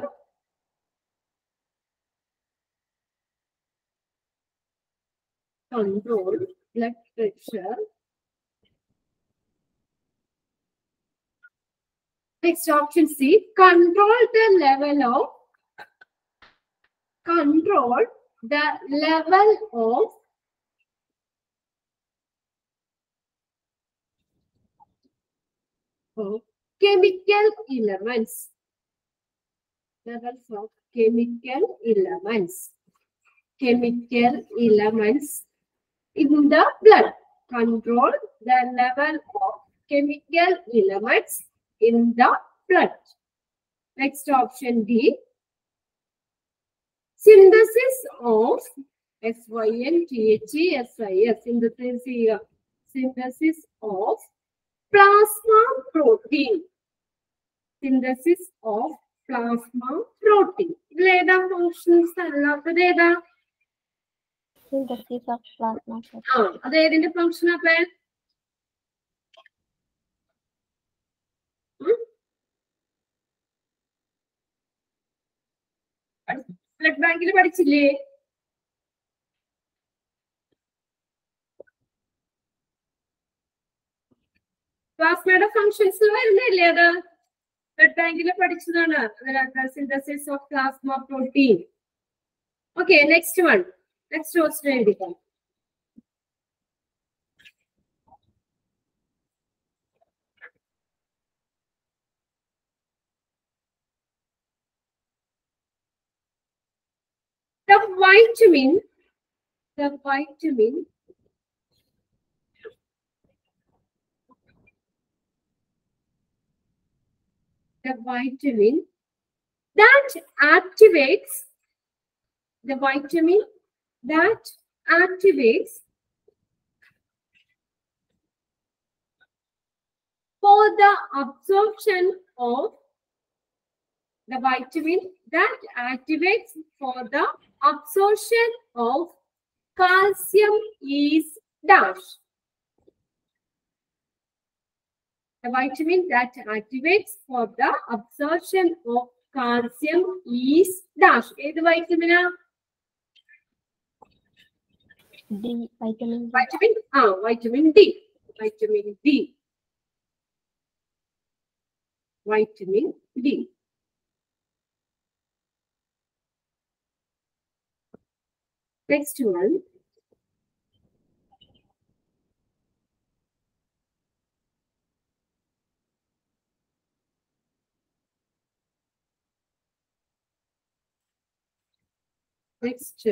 Control blood pressure. Next option C, control the level of chemical elements. Levels of chemical elements. Chemical elements in the blood. Control the level of chemical elements in the blood. Next option D, synthesis of SYNTHESIS, synthesis of plasma protein. Synthesis of plasma protein. ഇതിലേതാ functions അല്ലാത്തത് ഏതാ? Synthesis of plasma protein. അത് ഏതിന്റെ function അപ്പൊ? Blood ബാങ്കിൽ പഠിച്ചില്ലേ? പ്ലാസ്മയുടെ functions വരുന്നില്ലേ? അത് ബ്ലഡ് ബാങ്കിൽ പഠിച്ചതാണ്. Synthesis of plasma protein. Okay, next one. Next question എഴുതിക്കാം. The vitamin that activates for the absorption of the vitamin that activates for the absorption of calcium is dash. The vitamin that activates for the absorption of calcium is dash. ഏത് vitamin? D. Vitamin D. Vitamin D. Vitamin D. Vitamin D. Next one. Next.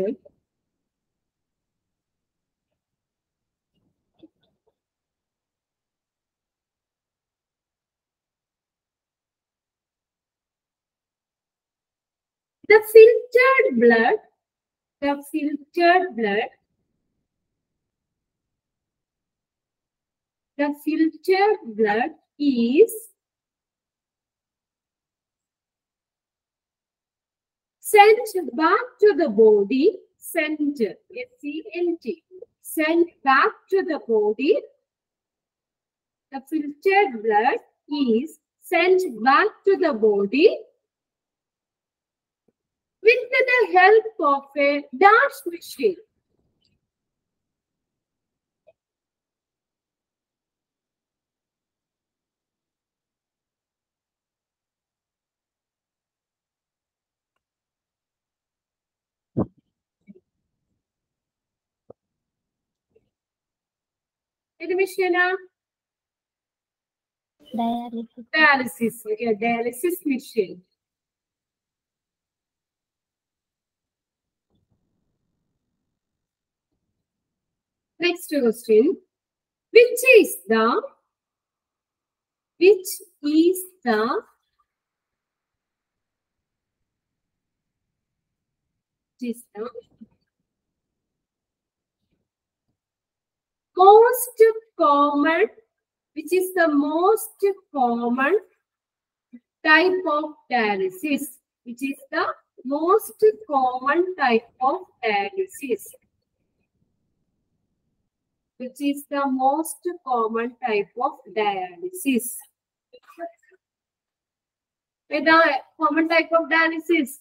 The filtered blood is sent back to the body, sent back to the body. The filtered blood is sent back to the body with the help of a dash machine. Any machine? Dialysis. Okay, dialysis machine. Next question. Which is the most common type of dialysis? Which is the most common type of dialysis? Which is the most common type of dialysis? With the common type of dialysis?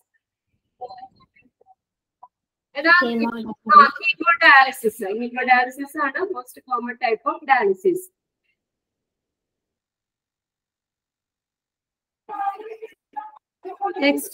Hemodialysis. Hemodialysis is the most common type of dialysis. Next.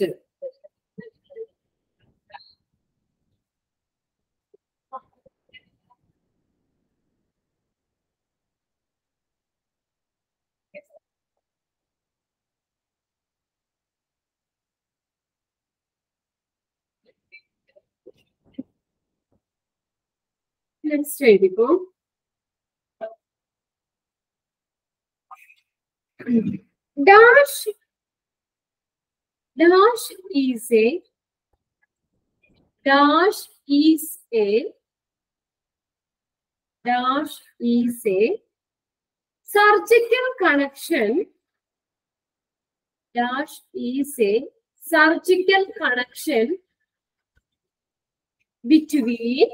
Let's try to go. Dash is a surgical connection dash is a surgical connection between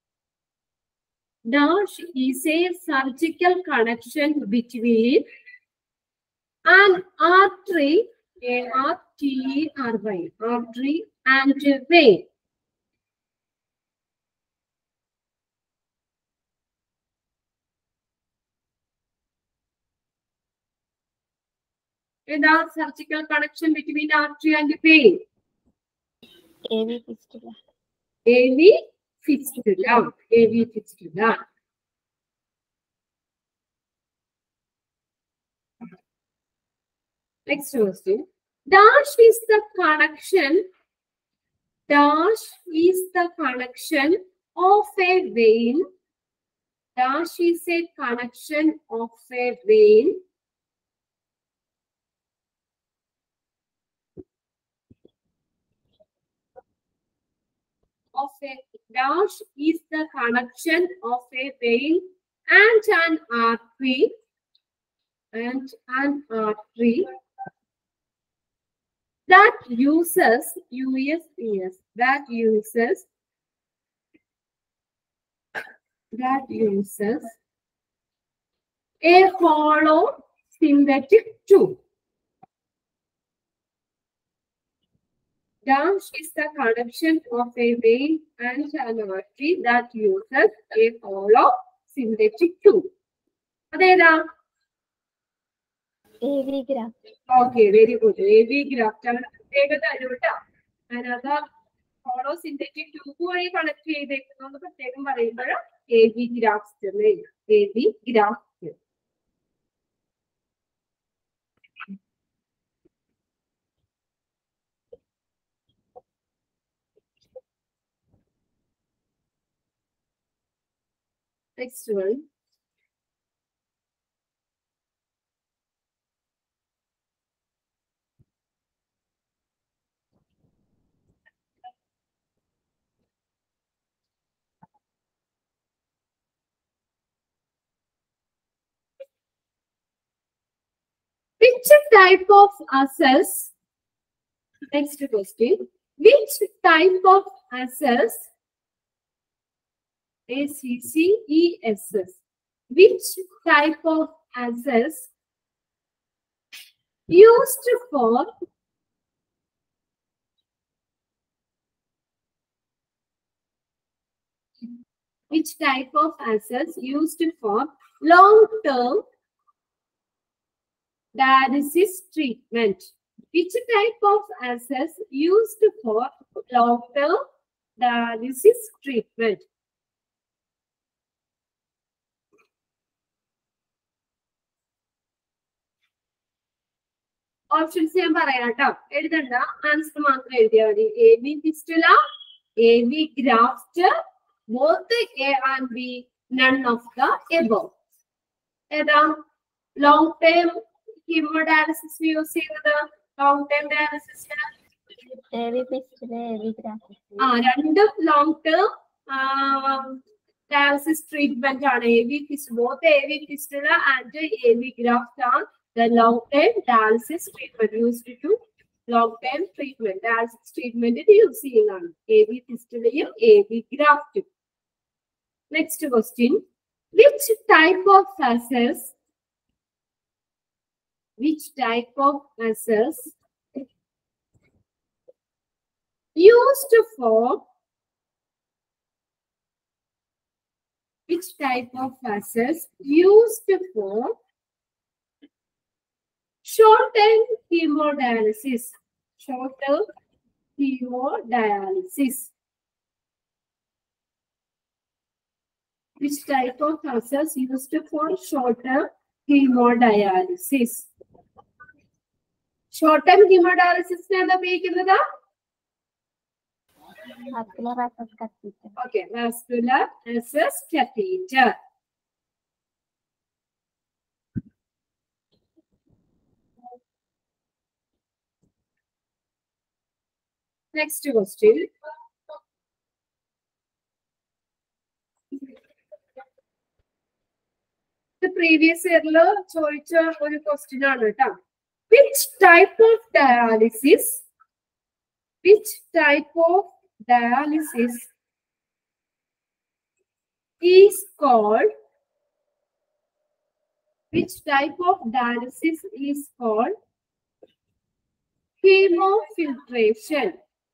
dash is a surgical connection between an artery, A-R-T-E-R-Y, artery and vein. And a surgical connection between artery and vein. AV fistula. AV fistula. AV fistula. Next question. Dash is the connection. Dash is the connection of a vein. Dash is a connection of a vein. Dash is the connection of a vein and an artery. That uses a hollow synthetic tube. Dash is the connection of a vein and an artery that uses a hollow synthetic tube. Adeda? AV graft. Okay, very good. AV graft. Another hollow synthetic tube connect AV graft. AV graft. Next one. Which type of access? Next question. Which type of access? ACCESS. Which type of access used for long-term dialysis treatment? Which type of access used for long-term dialysis treatment? Options ഞാൻ പറയാം കേട്ടോ. എഴുതണ്ട, answer മാത്രം എഴുതിയാൽ മതി. AV fistula, AV graft, both A and B, none of the above. ഏതാ long time hemodialysis use ചെയ്യുന്നത്? Long time dialysis AV fistula, AV graft. രണ്ടും long term dialysis treatment ആണ്. Both AV fistula and AV graft are the long-term dialysis treatment used to long-term treatment. Dialysis treatment use ചെയ്യുന്നതാണ് AV fistula, AV graft. Next question. Which type of access used for short-term hemodialysis? Short-term hemodialysis. Which type of access used for short-term hemodialysis? Short-term hemodialysis എന്താ ഉപയോഗിക്കുന്നത്? Vascular access catheter. Okay, vascular access catheter. Next question. The previous year ചോദിച്ച ഒരു question ആണ് കേട്ടോ. Which type of dialysis is called hemofiltration.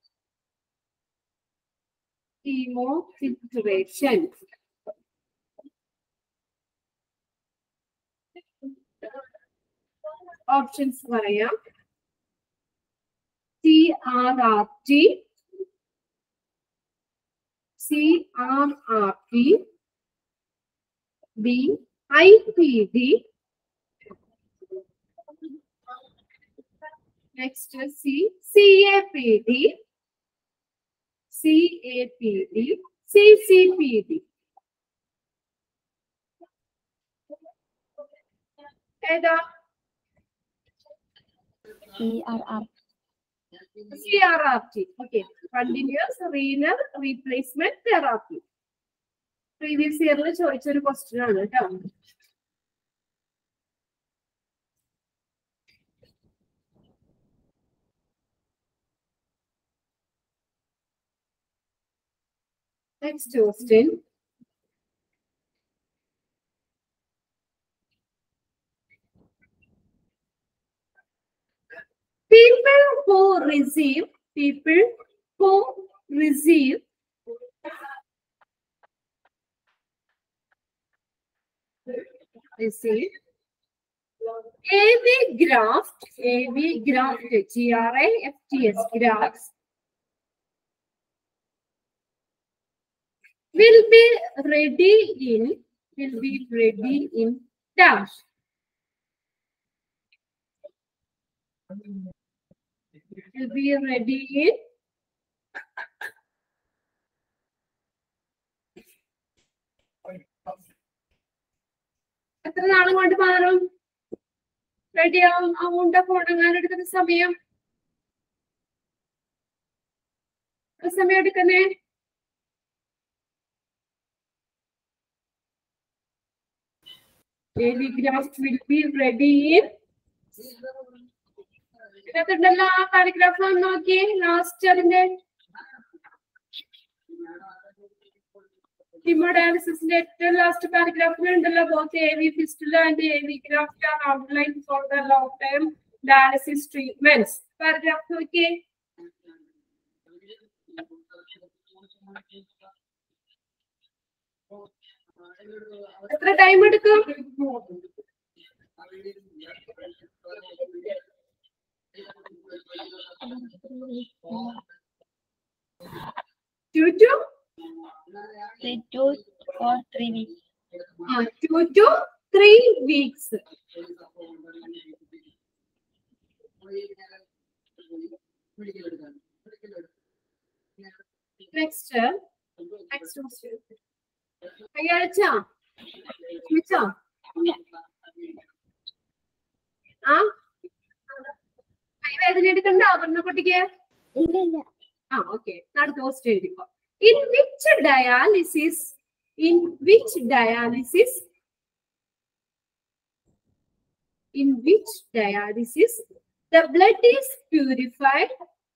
Options പറയാം. CRRT, B. IPD, next C. CAPD, CCPD. ഏതാ? CRRT. Okay. Continuous renal replacement therapy. Previous year ചോദിച്ചൊരു question ആണ് കേട്ടോ. Next question. People who receive AV graft, GRAFTS grafts will be ready in dash. Will be ready in എത്ര നാളും കൊണ്ട് മാറും? റെഡിയാവും. അമൗണ്ടൊക്കെ ഉണങ്ങാനെടുക്കുന്ന സമയം എടുക്കുന്നേ? AV graft will be ready in. ഇതിനകത്തുണ്ടല്ലോ ആ പാരഗ്രാഫ് ഒന്ന് നോക്കിയേ. ലാസ്റ്റ് അതിന്റെ hemodialysisന്റെ ഏറ്റവും ലാസ്റ്റ് പാരഗ്രാഫിലുണ്ടല്ലോ both AV fistula and AV graft are outlined for the long term dialysis treatments. Paragraph നോക്കിയേ. എത്ര ടൈം എടുക്കും? 2 to 3 weeks. 2 to 3 weeks. Next question. അയ്യാഴ്ചാ വേദന എടുക്കണ്ട പറഞ്ഞ കുട്ടിക്ക്? ഓക്കെ. അടുത്ത ക്വസ്റ്റ്യൻ എഴുതിക്കോ. In which dialysis the blood is purified?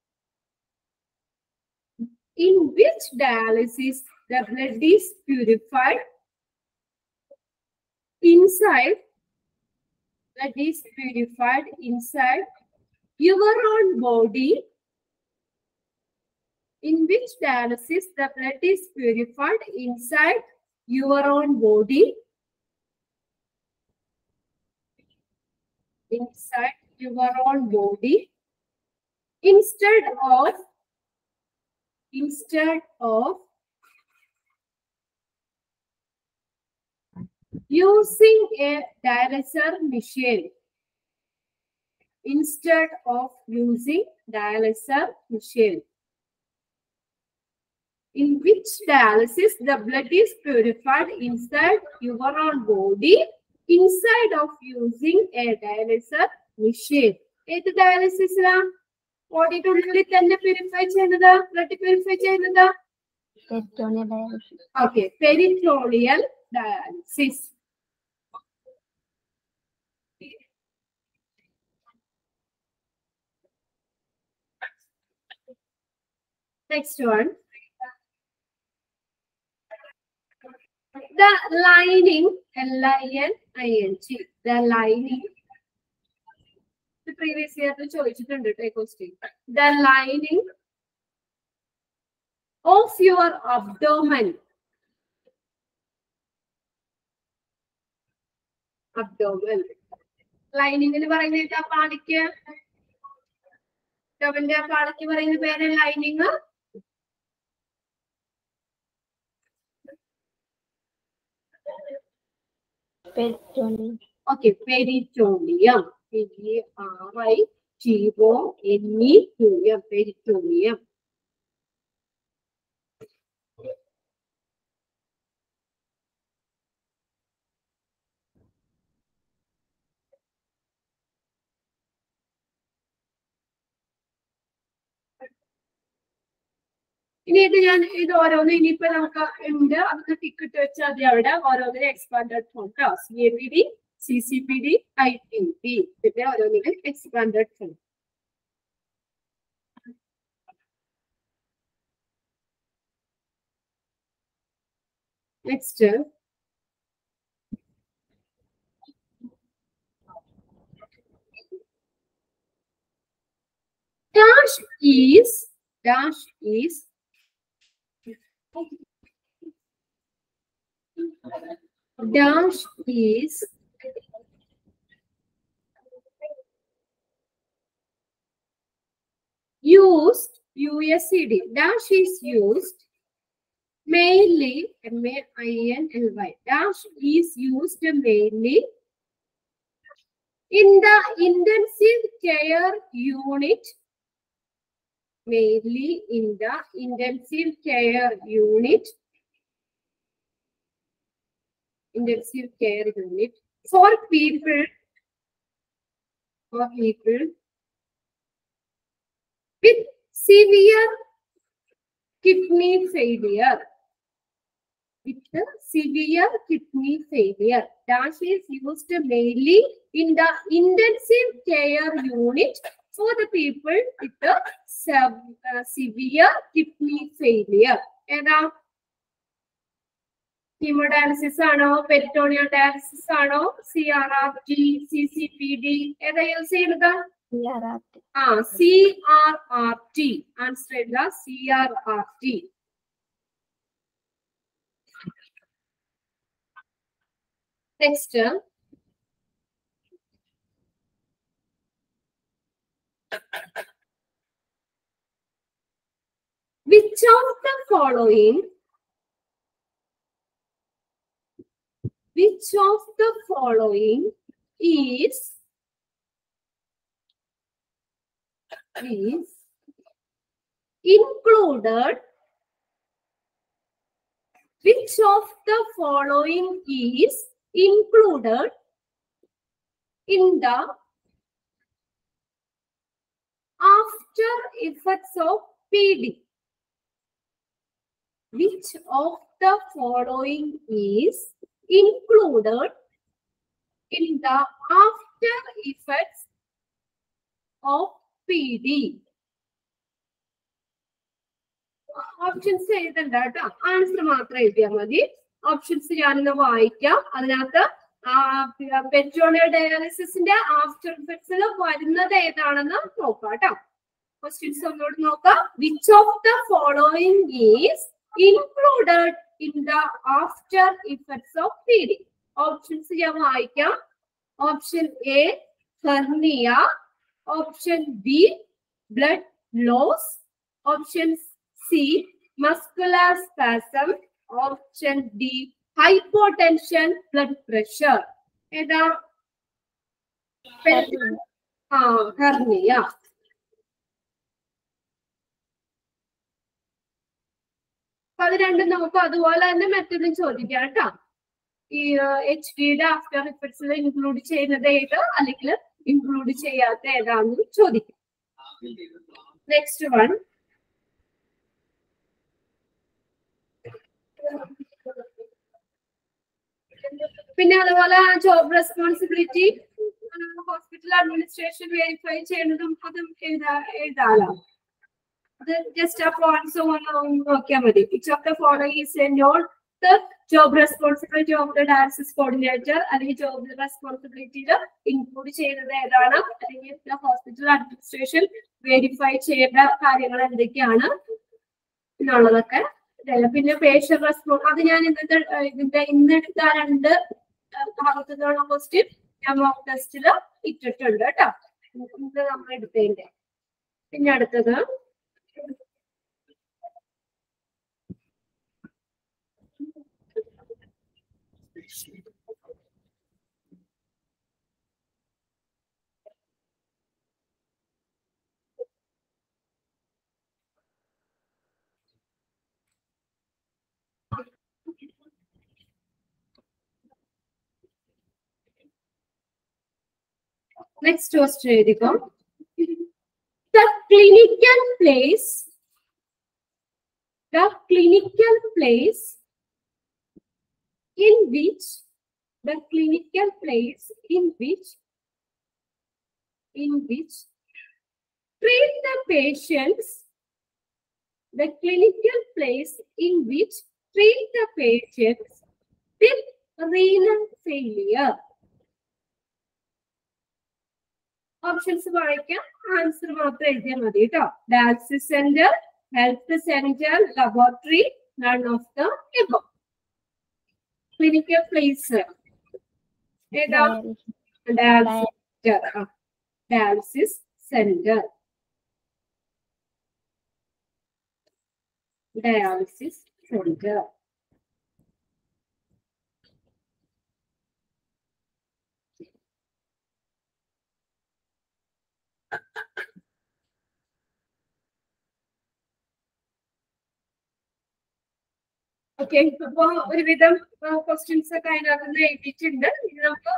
In which dialysis the blood is purified inside your own body? In which dialysis the blood is purified inside your own body? Inside your own body, instead of using a dialyzer machine. Instead of using dialyzer machine. In which dialysis the blood is purified inside your own body inside of using a dialyzer machine? ഏത് dialysis ബോഡിയുടെ ഉള്ളിൽ തന്നെ purify ചെയ്യുന്നത്, blood purify ചെയ്യുന്നത്? Okay, peritoneal dialysis. Next one. The lining, L-I-N-I-N-G, the lining, the previous year to question. The lining of your abdomen. Abdomen. Lining in the Varanita Padicare. Abdomen Padaki were in the very lining. Peritoneum. Okay, peritoneum. P-E-R-I-T-O-N-E-U-M, peritoneum. This is expanded form. CAPD, CCPD, ITP. This is expanded form. Next. Dash is used, USCD, dash is used mainly, M-A-I-N-L-Y, dash is used mainly in the intensive care unit, mainly in the intensive care unit, for people with severe kidney failure. Dash is used mainly in the intensive care unit for the people with the severe kidney failure. Hemodialysis ano, peritoneal dialysis ano, CRRT, CCPD, CRRT. Answer is CRRT. Next. Which of the following is included? Which of the following is included in the after effects of PD? Which of the following is included in the after effects of PD? Options say the data. Answer matra options peritoneal dialysis in the after effects questions. Which of the following is included in the after effects of PD? Options option A, hernia. Option B, blood loss. Option C, muscular spasm. Option D, hypotension, blood pressure. Hernia. method HD after effects include include next one. Job responsibility, hospital administration verify അത് just ആ points ഒന്ന് നോക്കിയാൽ മതി. Which of the following is not the job responsibility of the dialysis coordinator? അല്ലെങ്കിൽ job responsibility include ചെയ്യുന്നത് ഏതാണ്? അല്ലെങ്കിൽ hospital administration verify ചെയ്യേണ്ട കാര്യങ്ങൾ എന്തൊക്കെയാണ് എന്നുള്ളതൊക്കെ. പിന്നെ പേഷ്യന്റ് റെസ്പോൺസ് അത് ഞാൻ ഇന്നെടുത്ത 2 ഭാഗത്തുനിന്നുള്ള ക്വസ്റ്റ്യൻ ഞാൻ മോക്ക് ടെസ്റ്റിൽ ഇട്ടിട്ടുണ്ട് കേട്ടോ. ഇത് നമ്മൾ എടുത്തതിന്റെ. പിന്നെ അടുത്തത് next question എഴുതിക്കോ. The clinical place in which treat the patients with renal failure. Options വായിക്കാം, ആൻസർ മാത്രം എഴുതിയാൽ മതി കേട്ടോ. Dialysis centre, health centre, laboratory, none of the above. Clinical place ഏതാ? Dialysis centre. ഓക്കെ, അപ്പൊ ഒരുവിധം ക്വസ്റ്റ്യൻസ് ഒക്കെ അതിനകത്ത് എഴുതിയിട്ടുണ്ട്. ഇനി നമുക്ക്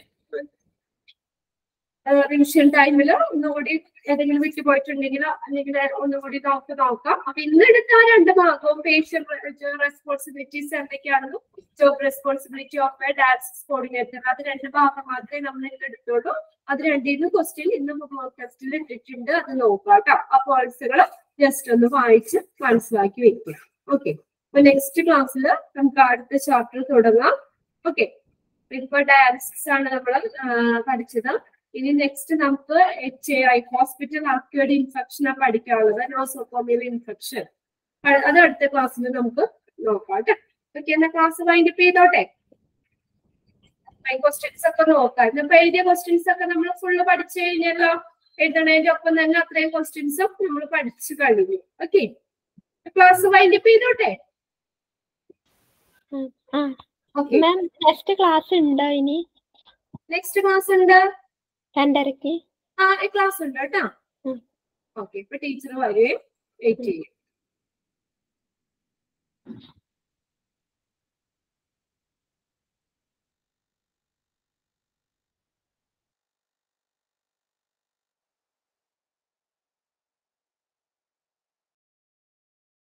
റിവിഷൻ ടൈമിൽ ഒന്നുകൂടി ഏതെങ്കിലും വിട്ടുപോയിട്ടുണ്ടെങ്കിൽ അല്ലെങ്കിൽ ഒന്നുകൂടി നോക്കാം. അപ്പൊ ഇന്നെടുത്ത 2 ഭാഗവും പേഷ്യന്റ് റെസ്പോൺസിബിലിറ്റീസ് എന്തൊക്കെയാണെന്നും job responsibility of a dialysis coordinator, അത് 2 ഭാഗം മാത്രമേ നമ്മൾ ഇന്ന് എടുത്തുള്ളൂ. അത് 2 ക്വസ്റ്റ്യൻ ഇന്ന് മോക്ക് ടെസ്റ്റിൽ ഇട്ടിട്ടുണ്ട്. അത് നോക്കാം കേട്ടോ. ആ പോയിന്റ്സുകൾ ജസ്റ്റ് ഒന്ന് വായിച്ച് മനസ്സിലാക്കി വെക്കുക. ഓക്കെ, അപ്പൊ നെക്സ്റ്റ് ക്ലാസ്സിൽ നമുക്ക് അടുത്ത ചാപ്റ്റർ തുടങ്ങാം. ഓക്കെ, ഇപ്പൊ ഡയാലിസിസ് ആണ് നമ്മൾ പഠിച്ചത്. ഇനി നെക്സ്റ്റ് നമുക്ക് HAI ഹോസ്പിറ്റൽ അക്വേർഡ് ഇൻഫെക്ഷൻ പഠിക്കാനുള്ളത്, നോസോകോമിയൽ ഇൻഫെക്ഷൻ. അത് അടുത്ത ക്ലാസ്സിൽ നമുക്ക് നോക്കാം കേട്ടോ. ഓക്കെ, എന്നാ ക്ലാസ് വൈൻഡപ്പ് ചെയ്തോട്ടെ. ക്വസ്റ്റ്യൻസ് ഒക്കെ നോക്കാം. ഇന്നിപ്പോ എഴുതിയ ക്വസ്റ്റ്യൻസ് ഒക്കെ നമ്മൾ ഫുള്ള് പഠിച്ചു കഴിഞ്ഞല്ലോ. എഴുതണതിന്റെ ഒപ്പം തന്നെ അത്രയും ക്വസ്റ്റ്യൻസും നമ്മൾ പഠിച്ചു കഴിഞ്ഞു. ഓക്കെ, ക്ലാസ് വൈൻഡപ്പ് ചെയ്തോട്ടെ. നെക്സ്റ്റ് ക്ലാസ് ഉണ്ടോ? ഇനി നെക്സ്റ്റ് ക്ലാസ് ഉണ്ട് 2:30. ക്ലാസ് ഉണ്ട് കേട്ടോ. ഓക്കെ, ഇപ്പൊ ടീച്ചർ വരുവേ, വെയിറ്റ് ചെയ്യും.